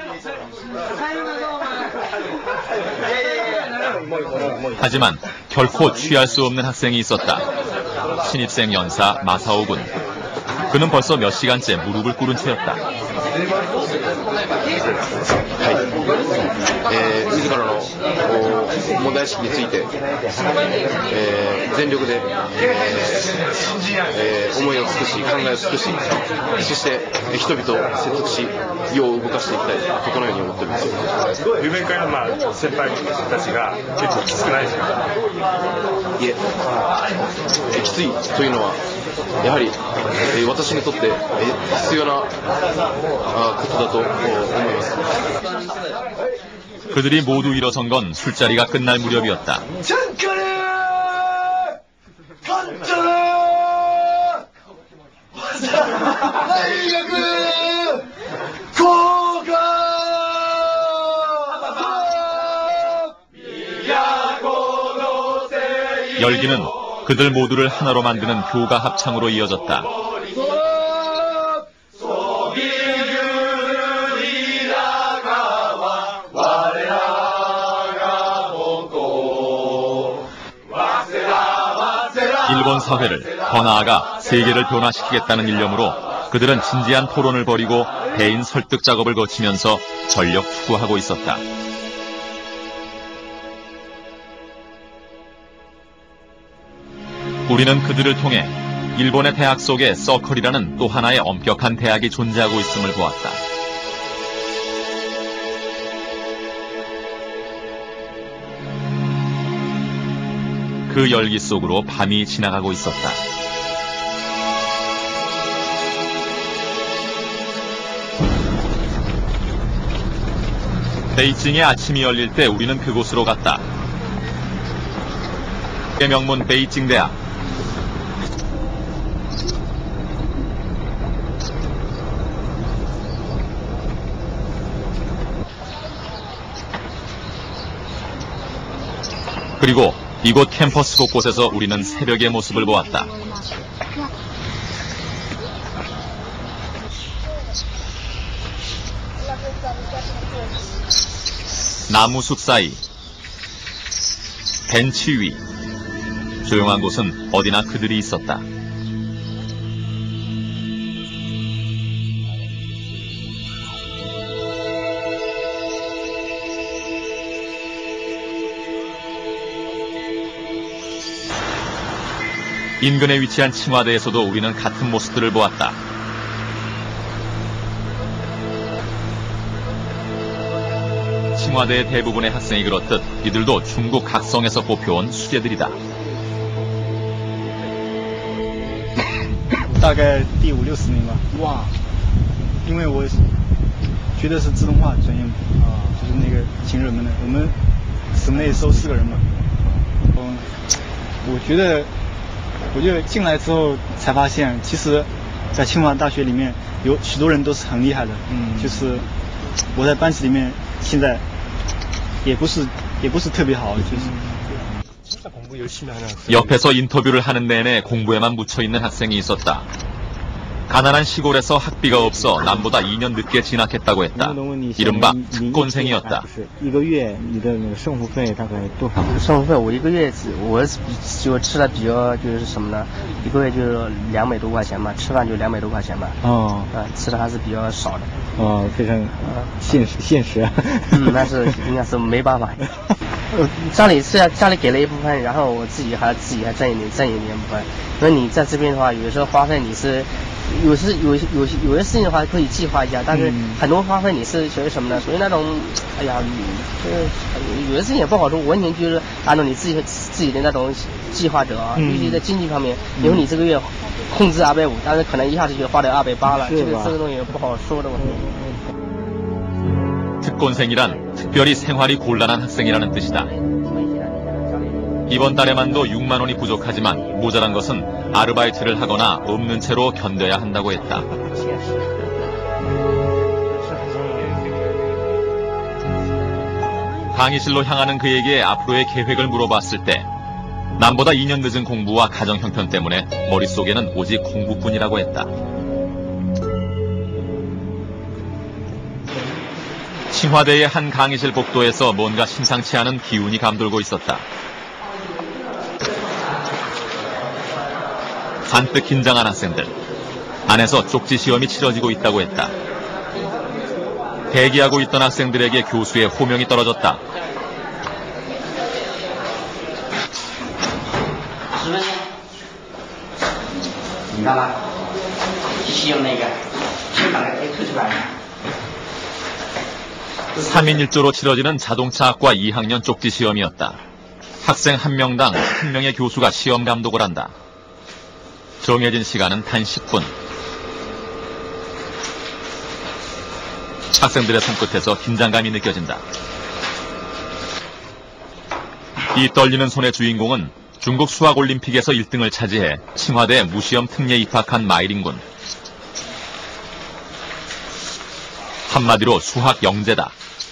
하지만 결코 취할 수 없는 학생이 있었다. 신입생 연사 마사오 군. 그는 벌써 몇 시간째 무릎을 꿇은 채였다. えー、自らの問題意識について、えー、全力で、えー、 えー思いを尽くし、考えを尽くし、そしてえー人々を説得し、世を動かしていきたいと、このように思っております。 雄弁会のまあ先輩たちが結構きつくないですか？ いえ、えーきついというのは、やはり、えー私にとって、えー必要なあことだと思います。 그들이 모두 일어선 건 술자리가 끝날 무렵이었다. 열기는 그들 모두를 하나로 만드는 교가 합창으로 이어졌다. 일본 사회를 더 나아가 세계를 변화시키겠다는 일념으로 그들은 진지한 토론을 벌이고 대인 설득 작업을 거치면서 전력 투구하고 있었다. 우리는 그들을 통해 일본의 대학 속에 서클이라는 또 하나의 엄격한 대학이 존재하고 있음을 보았다. 그 열기 속으로 밤이 지나가고 있었다. 베이징의 아침이 열릴 때 우리는 그곳으로 갔다. 명문 베이징 대학. 그리고 이곳 캠퍼스 곳곳에서 우리는 새벽의 모습을 보았다. 나무숲 사이, 벤치 위, 조용한 곳은 어디나 그들이 있었다. 인근에 위치한 칭화대에서도 우리는 같은 모습들을 보았다. 칭화대의 대부분의 학생이 그렇듯 이들도 중국 각성에서 뽑혀온 수재들이다. 大概第五六十名吧。哇！因为我学的是自动化专业嘛，啊，就是那个挺热门的。我们省内收四个人嘛。嗯，我觉得。 我觉得进来之后才发现，其实，在清华大学里面有许多人都是很厉害的。嗯，就是我在班级里面现在也不是也不是特别好，就是。 옆에서 인터뷰를 하는 내내 공부에만 묻혀있는 학생이 있었다. 가난한 시골에서 학비가 없어 남보다 이 년 늦게 진학했다고 했다. 이른바 특곤생이었다. 一个月你的那个生活费大概多少？生活费我一个月只我就吃的比较就是什么呢？一个月就是两百多块钱嘛，吃饭就两百多块钱嘛。哦。啊，吃的还是比较少的。哦，非常现实现实。嗯，那是应该是没办法。呃，家里是家里给了一部分，然后我自己还自己还挣一点挣一点部分。因为你在这边的话，有的时候花费你是。 有时有有有些事情的话可以计划一下，但是很多花费你是属于什么呢？属于那种，哎呀，就是有的事情也不好说，完全就是按照你自己自己的那种计划者啊。尤其在经济方面，因为你这个月控制二百五，但是可能一下子就花到二百八了，这个这个东西也不好说的问题。 특곤생이란 특별히 생활이 곤란한 학생이라는 뜻이다. 이번 달에만도 육만 원이 부족하지만 모자란 것은 아르바이트를 하거나 없는 채로 견뎌야 한다고 했다. 강의실로 향하는 그에게 앞으로의 계획을 물어봤을 때 남보다 이 년 늦은 공부와 가정 형편 때문에 머릿속에는 오직 공부뿐이라고 했다. 칭화대의 한 강의실 복도에서 뭔가 심상치 않은 기운이 감돌고 있었다. 잔뜩 긴장한 학생들. 안에서 쪽지 시험이 치러지고 있다고 했다. 대기하고 있던 학생들에게 교수의 호명이 떨어졌다. 紧张了，继续用那个翅膀给推出来。 삼 인 일 조로 치러지는 자동차학과 이 학년 쪽지 시험이었다. 학생 한 명당 한 명의 교수가 시험 감독을 한다. 정해진 시간은 단 십 분. 학생들의 손끝에서 긴장감이 느껴진다. 이 떨리는 손의 주인공은 중국 수학올림픽에서 일 등을 차지해 칭화대 무시험 특례 입학한 마이린군. 한마디로 수학 영재다.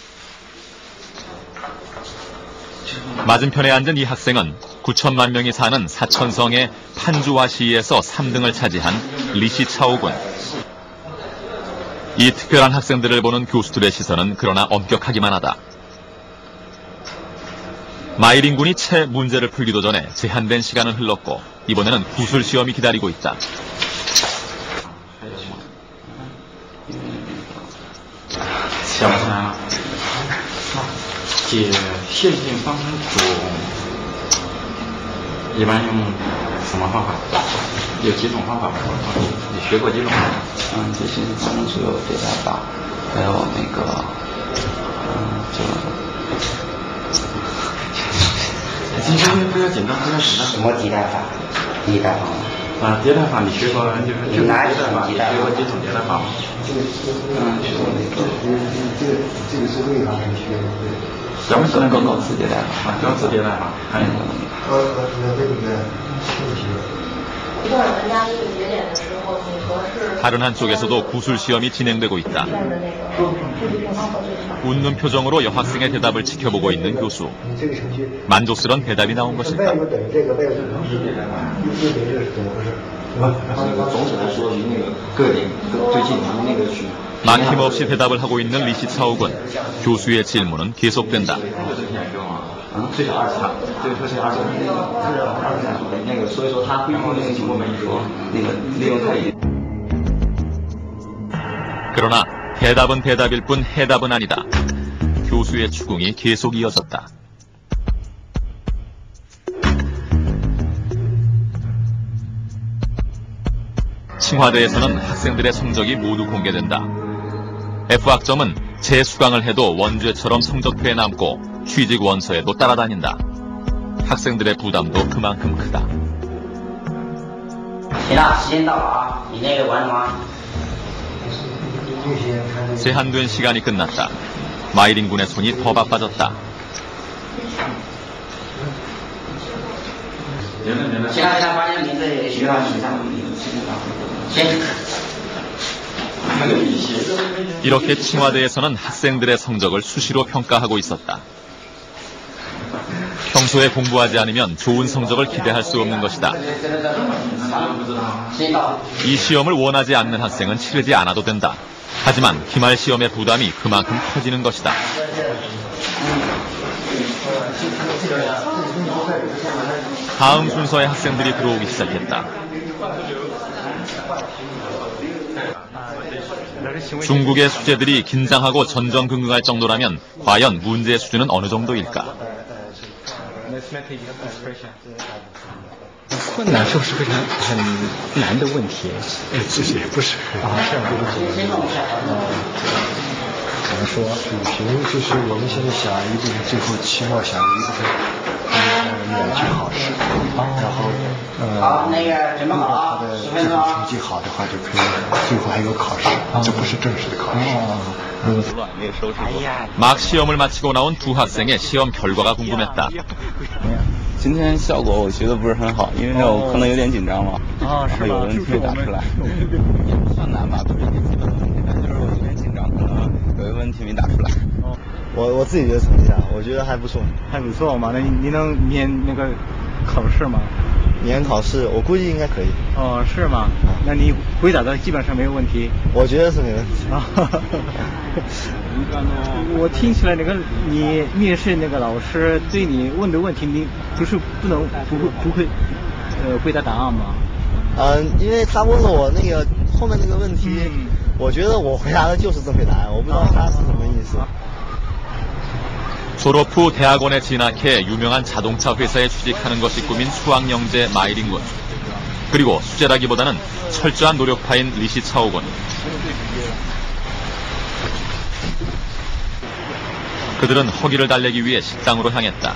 맞은편에 앉은 이 학생은 구천만 명이 사는 사천성의 판주화시에서 삼 등을 차지한 리시 차오군. 이 특별한 학생들을 보는 교수들의 시선은 그러나 엄격하기만 하다. 마이린 군이 채 문제를 풀기도 전에 제한된 시간은 흘렀고 이번에는 구술 시험이 기다리고 있다. 解线性方程组一般用什么方法？有几种方法？你学过几种？嗯，解线性方程组有迭代法，还有那个，嗯，就。今天不要紧张，不要紧张。什么迭代法？迭代法吗？啊，迭代法你学过？就是就是迭代法，你学过几种迭代法吗？嗯，学过那个。这个这个是魏老师学的。 咱们只能够高次迭代法，高次迭代法，还有高高次这个一段文章一个节点的时候，你合适。 다른 한쪽에서도 구술 시험이 진행되고 있다. 웃는 표정으로 여학생의 대답을 지켜보고 있는 교수. 만족스러운 대답이 나온 것일까? 막힘없이 대답을 하고 있는 리시 차오군. 교수의 질문은 계속된다. 그러나 대답은 대답일 뿐 해답은 아니다. 교수의 추궁이 계속 이어졌다. 칭화대에서는 학생들의 성적이 모두 공개된다. F학점은 재수강을 해도 원죄처럼 성적표에 남고 취직 원서에도 따라다닌다. 학생들의 부담도 그만큼 크다. 제한된 시간이 끝났다. 마이린 군의 손이 더 바빠졌다. 이렇게 칭화대에서는 학생들의 성적을 수시로 평가하고 있었다. 평소에 공부하지 않으면 좋은 성적을 기대할 수 없는 것이다. 이 시험을 원하지 않는 학생은 치르지 않아도 된다. 하지만 기말 시험의 부담이 그만큼 커지는 것이다. 다음 순서의 학생들이 들어오기 시작했다. 중국의 수재들이 긴장하고 전전긍긍할 정도라면 과연 문제의 수준은 어느 정도일까? 困难是不是非常很难的问题？ 哎，这也不是很难的问题。怎么说？水平就是我们现在想一部分，最后期末想一部分，呃，免去考试，然后呃，如果他的这个成绩好的话，就可以最后还有考试，这不是正式的考试。 막 시험을 마치고 나온 두 학생의 시험 결과가 궁금했다. 今天效果我觉得不是很好，因为我可能有点紧张嘛，然后有问题没答出来，也不算难吧，不是一个基本问题，但就是我有点紧张，可能有一个问题没答出来。 我我自己觉得成绩啊，我觉得还不错， 还不错嘛。那你你能免那个考试吗？ 免考试，我估计应该可以。 哦，是吗？那你回答的基本上没有问题。 我觉得是没问题。 啊，我听起来那个你面试那个老师对你问的问题，你不是不能不会不会呃回答答案吗？ 嗯，因为他问了我那个后面那个问题，嗯、我觉得我回答的就是正确答案，我不知道他是什么意思。 졸업 후 대학원에 진학해 유명한 자동차 회사에 취직하는 것이 꿈인 수학영재 마이린 군. 그리고 수재라기보다는 철저한 노력파인 리시 차오군. 그들은 허기를 달래기 위해 식당으로 향했다.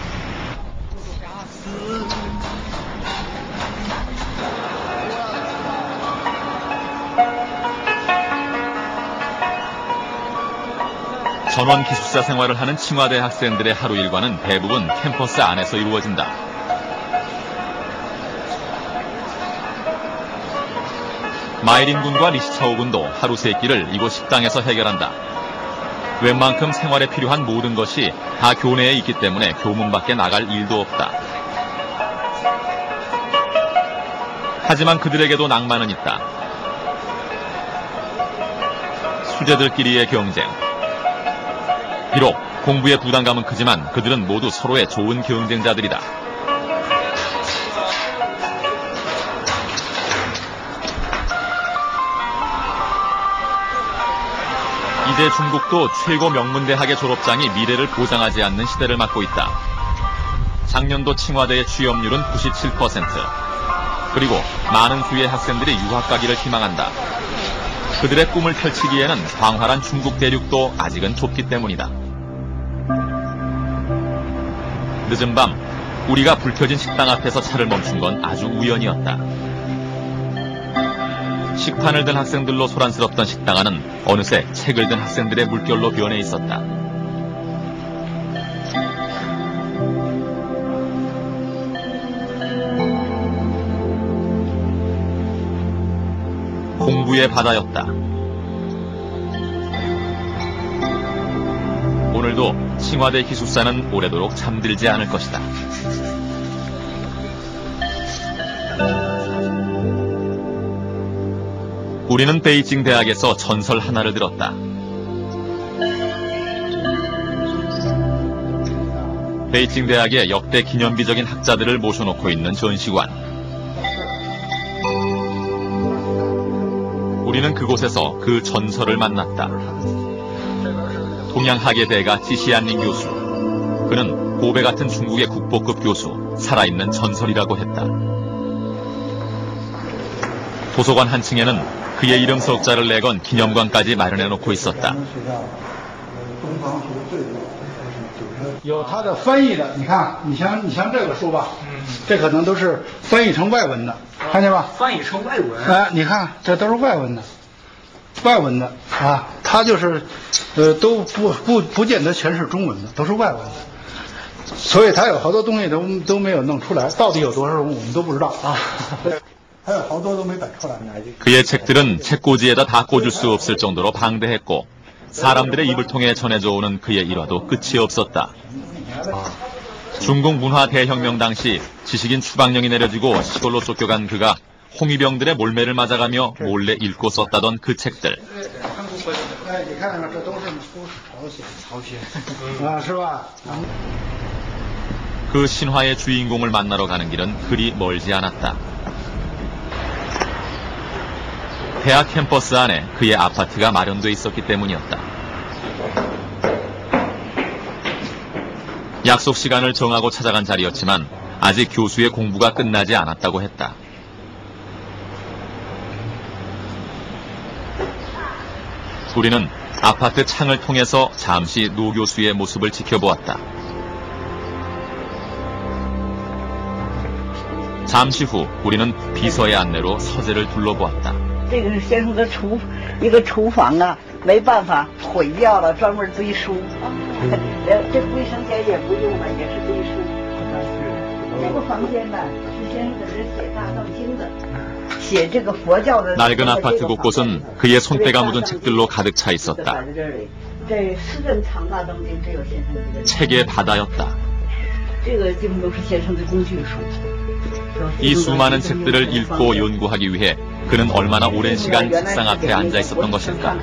전원 기숙사 생활을 하는 칭화대 학생들의 하루 일과는 대부분 캠퍼스 안에서 이루어진다. 마이린 군과 리시차오 군도 하루 세 끼를 이곳 식당에서 해결한다. 웬만큼 생활에 필요한 모든 것이 다 교내에 있기 때문에 교문 밖에 나갈 일도 없다. 하지만 그들에게도 낭만은 있다. 수재들끼리의 경쟁. 비록 공부의 부담감은 크지만 그들은 모두 서로의 좋은 경쟁자들이다. 이제 중국도 최고 명문대학의 졸업장이 미래를 보장하지 않는 시대를 맞고 있다. 작년도 칭화대의 취업률은 구십칠 퍼센트. 그리고 많은 수의 학생들이 유학 가기를 희망한다. 그들의 꿈을 펼치기에는 광활한 중국 대륙도 아직은 좁기 때문이다. 늦은 밤 우리가 불 켜진 식당 앞에서 차를 멈춘 건 아주 우연이었다. 식판을 든 학생들로 소란스럽던 식당 안은 어느새 책을 든 학생들의 물결로 변해 있었다. 공부의 바다였다. 오늘도 칭화대 기숙사는 오래도록 잠들지 않을 것이다. 우리는 베이징 대학에서 전설 하나를 들었다. 베이징 대학의 역대 기념비적인 학자들을 모셔놓고 있는 전시관. 우리는 그곳에서 그 전설을 만났다. 동양학의 대가 지시안닝 교수. 그는 고베 같은 중국의 국보급 교수, 살아있는 전설이라고 했다. 도서관 한층에는 그의 이름 석자를 내건 기념관까지 마련해놓고 있었다. 有他的翻译的，你看，你像你像这个书吧，这可能都是翻译成外文的，看见吧？ 翻译成外文。 哎，你看，这都是外文的，外文的啊，它就是，呃，都不不不见得全是中文的，都是外文的，所以它有好多东西都都没有弄出来，到底有多少种我们都不知道啊。还有好多都没摆出来。 그의 책들은 책꽂이에다 다 꽂을 수 없을 정도로 방대했고 사람들의 입을 통해 전해져 오는 그의 일화도 끝이 없었다. 중국 문화 대혁명 당시 지식인 추방령이 내려지고 시골로 쫓겨간 그가 홍위병들의 몰매를 맞아가며 몰래 읽고 썼다던 그 책들. 그 신화의 주인공을 만나러 가는 길은 그리 멀지 않았다. 대학 캠퍼스 안에 그의 아파트가 마련돼 있었기 때문이었다. 약속 시간을 정하고 찾아간 자리였지만 아직 교수의 공부가 끝나지 않았다고 했다. 우리는 아파트 창을 통해서 잠시 노 교수의 모습을 지켜보았다. 잠시 후 우리는 비서의 안내로 서재를 둘러보았다. 这个是先生的厨一个厨房啊，没办法毁掉了，专门堆书。这卫生间也不用了，也是堆书。这个房间呢，是先生在这写大藏经的，写这个佛教的。 낡은 아파트 곳곳은 그의 손때가 묻은 책들로 가득 차 있었다. 책의 바다였다. 这个基本都是先生的工具书。 이 수많은 책들을 읽고 연구하기 위해 그는 얼마나 오랜 시간 책상 앞에 앉아 있었던 것일까?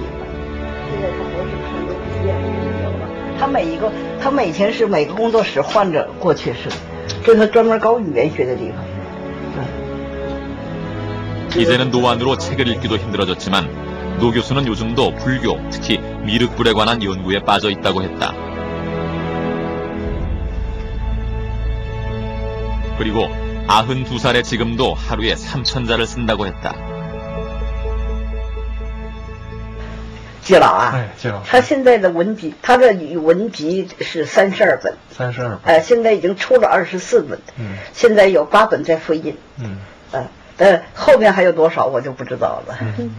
他每一个，他每天是每个工作室换着过去式，这是他专门搞语言学的地方。 이제는 노안으로 책을 읽기도 힘들어졌지만 노 교수는 요즘도 불교, 특히 미륵불에 관한 연구에 빠져 있다고 했다. 그리고 아흔두 살의 지금도 하루에 삼천 자를 쓴다고 했다. 季老啊， 哎，季老师， 他现在的文集，他的语文集是三十二本， 三十二本， 呃，现在已经出了二十四本， 嗯， 现在有八本在复印， 嗯， 呃，呃，后面还有多少我就不知道了。 嗯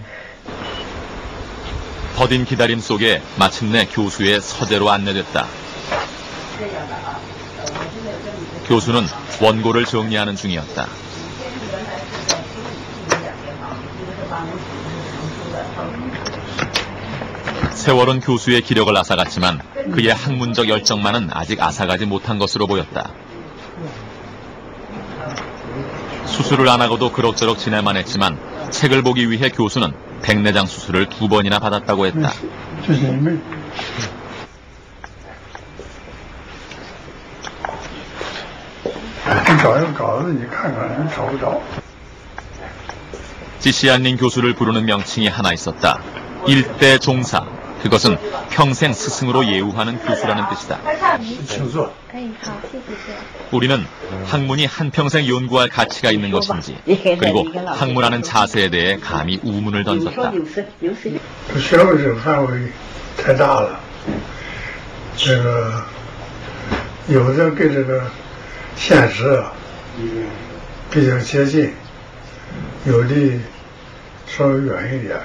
더딘 기다림 속에 마침내 교수의 서재로 안내됐다. 교수는 원고를 정리하는 중이었다. 세월은 교수의 기력을 앗아갔지만 그의 학문적 열정만은 아직 앗아가지 못한 것으로 보였다. 수술을 안 하고도 그럭저럭 지낼만 했지만 책을 보기 위해 교수는 백내장 수술을 두 번이나 받았다고 했다. 找人稿子你看看找不着. 지시안린 교수를 부르는 명칭이 하나 있었다. 일대 종사. 그것은 평생 스승으로 예우하는 교수라는 뜻이다. 우리는 학문이 한평생 연구할 가치가 있는 것인지 그리고 학문하는 자세에 대해 감히 우문을 던졌다. 学问这个范围太大了，这个有的跟这个现实啊比较接近，有的稍微远一点。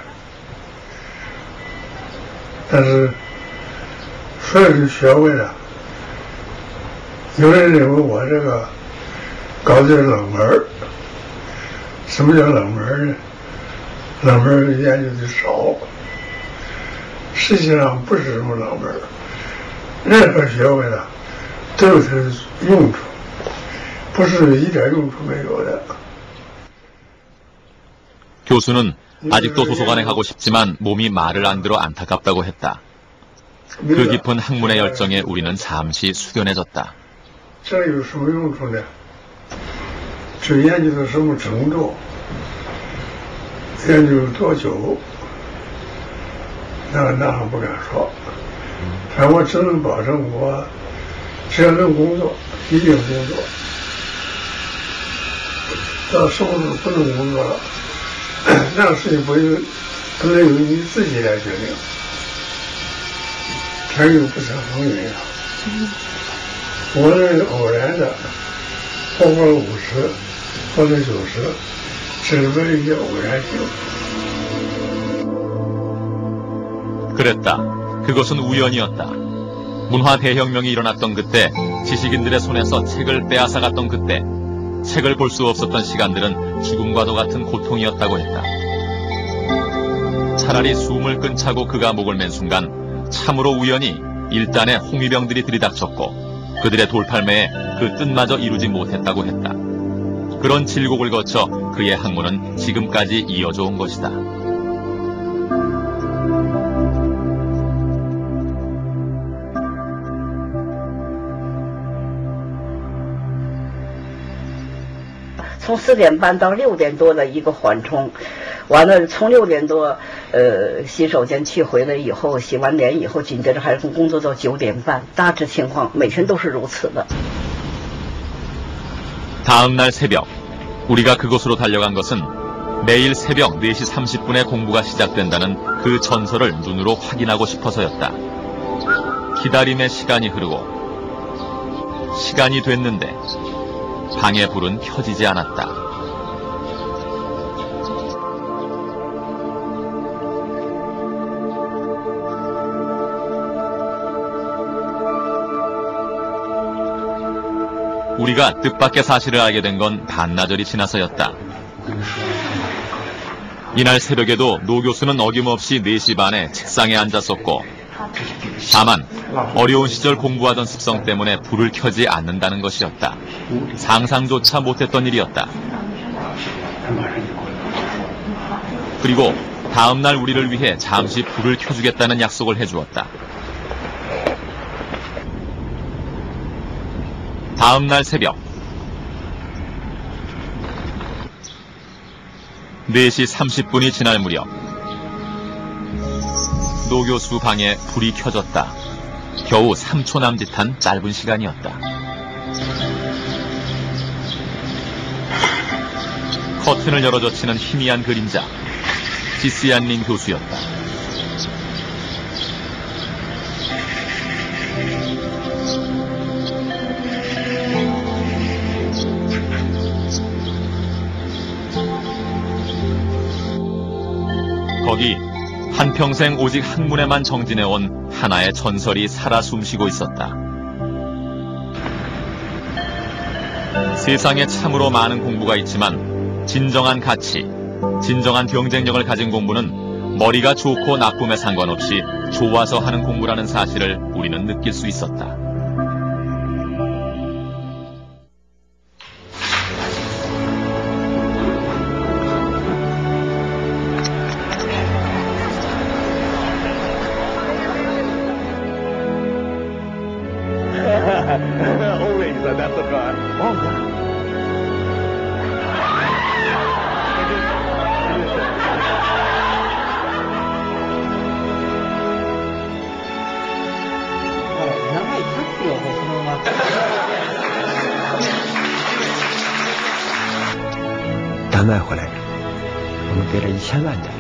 但是所有的学问呢，有人认为我这个搞的冷门。什么叫冷门呢？冷门研究的少，实际上不是什么冷门。任何学问呢，都有它的用处，不是一点用处没有的。 교수는 아직도 도서관에 가고 싶지만 몸이 말을 안 들어 안타깝다고 했다. 그 깊은 학문의 열정에 우리는 잠시 숙연해졌다. 这有什么用处呢？只研究到什么程度，研究多久，那那还不敢说。反正我只能保证我只要能工作，一定工作。到什么时候不能工作了？ 那个事情不由不能由你自己来决定，天有不测风云啊！我是偶然的，活过了五十，活到九十，只是为了一些偶然性。 그랬다. 그것은 우연이었다. 문화 대혁명이 일어났던 그때, 지식인들의 손에서 책을 빼앗아갔던 그때. 책을 볼 수 없었던 시간들은 죽음과도 같은 고통이었다고 했다. 차라리 숨을 끈차고 그가 목을 맨 순간 참으로 우연히 일단의 홍위병들이 들이닥쳤고 그들의 돌팔매에 그 뜻마저 이루지 못했다고 했다. 그런 질곡을 거쳐 그의 학문은 지금까지 이어져 온 것이다. 从四点半到六点多的一个缓冲，完了从六点多，呃，洗手间去回来以后，洗完脸以后，紧接着还是工作到九点半，大致情况每天都是如此的。 다음 날 새벽, 우리가 그곳으로 달려간 것은 매일 새벽 네 시 삼십 분에 공부가 시작된다는 그 전설을 눈으로 확인하고 싶어서였다. 기다림의 시간이 흐르고 시간이 됐는데 방의 불은 켜지지 않았다. 우리가 뜻밖의 사실을 알게 된 건 반나절이 지나서였다. 이날 새벽에도 노 교수는 어김없이 네 시 반에 책상에 앉았었고 다만 어려운 시절 공부하던 습성 때문에 불을 켜지 않는다는 것이었다. 상상조차 못했던 일이었다. 그리고 다음 날 우리를 위해 잠시 불을 켜주겠다는 약속을 해주었다. 다음 날 새벽 네 시 삼십 분이 지날 무렵 노 교수 방에 불이 켜졌다. 겨우 삼 초 남짓한 짧은 시간이었다. 커튼을 열어젖히는 희미한 그림자, 지시안린 교수였다. 거기 한평생 오직 학문에만 정진해온 하나의 전설이 살아 숨쉬고 있었다. 세상에 참으로 많은 공부가 있지만 진정한 가치, 진정한 경쟁력을 가진 공부는 머리가 좋고 나쁨에 상관없이 좋아서 하는 공부라는 사실을 우리는 느낄 수 있었다. Always, that's the part. Oh, God. 丹麦回来，我们给了一千万的。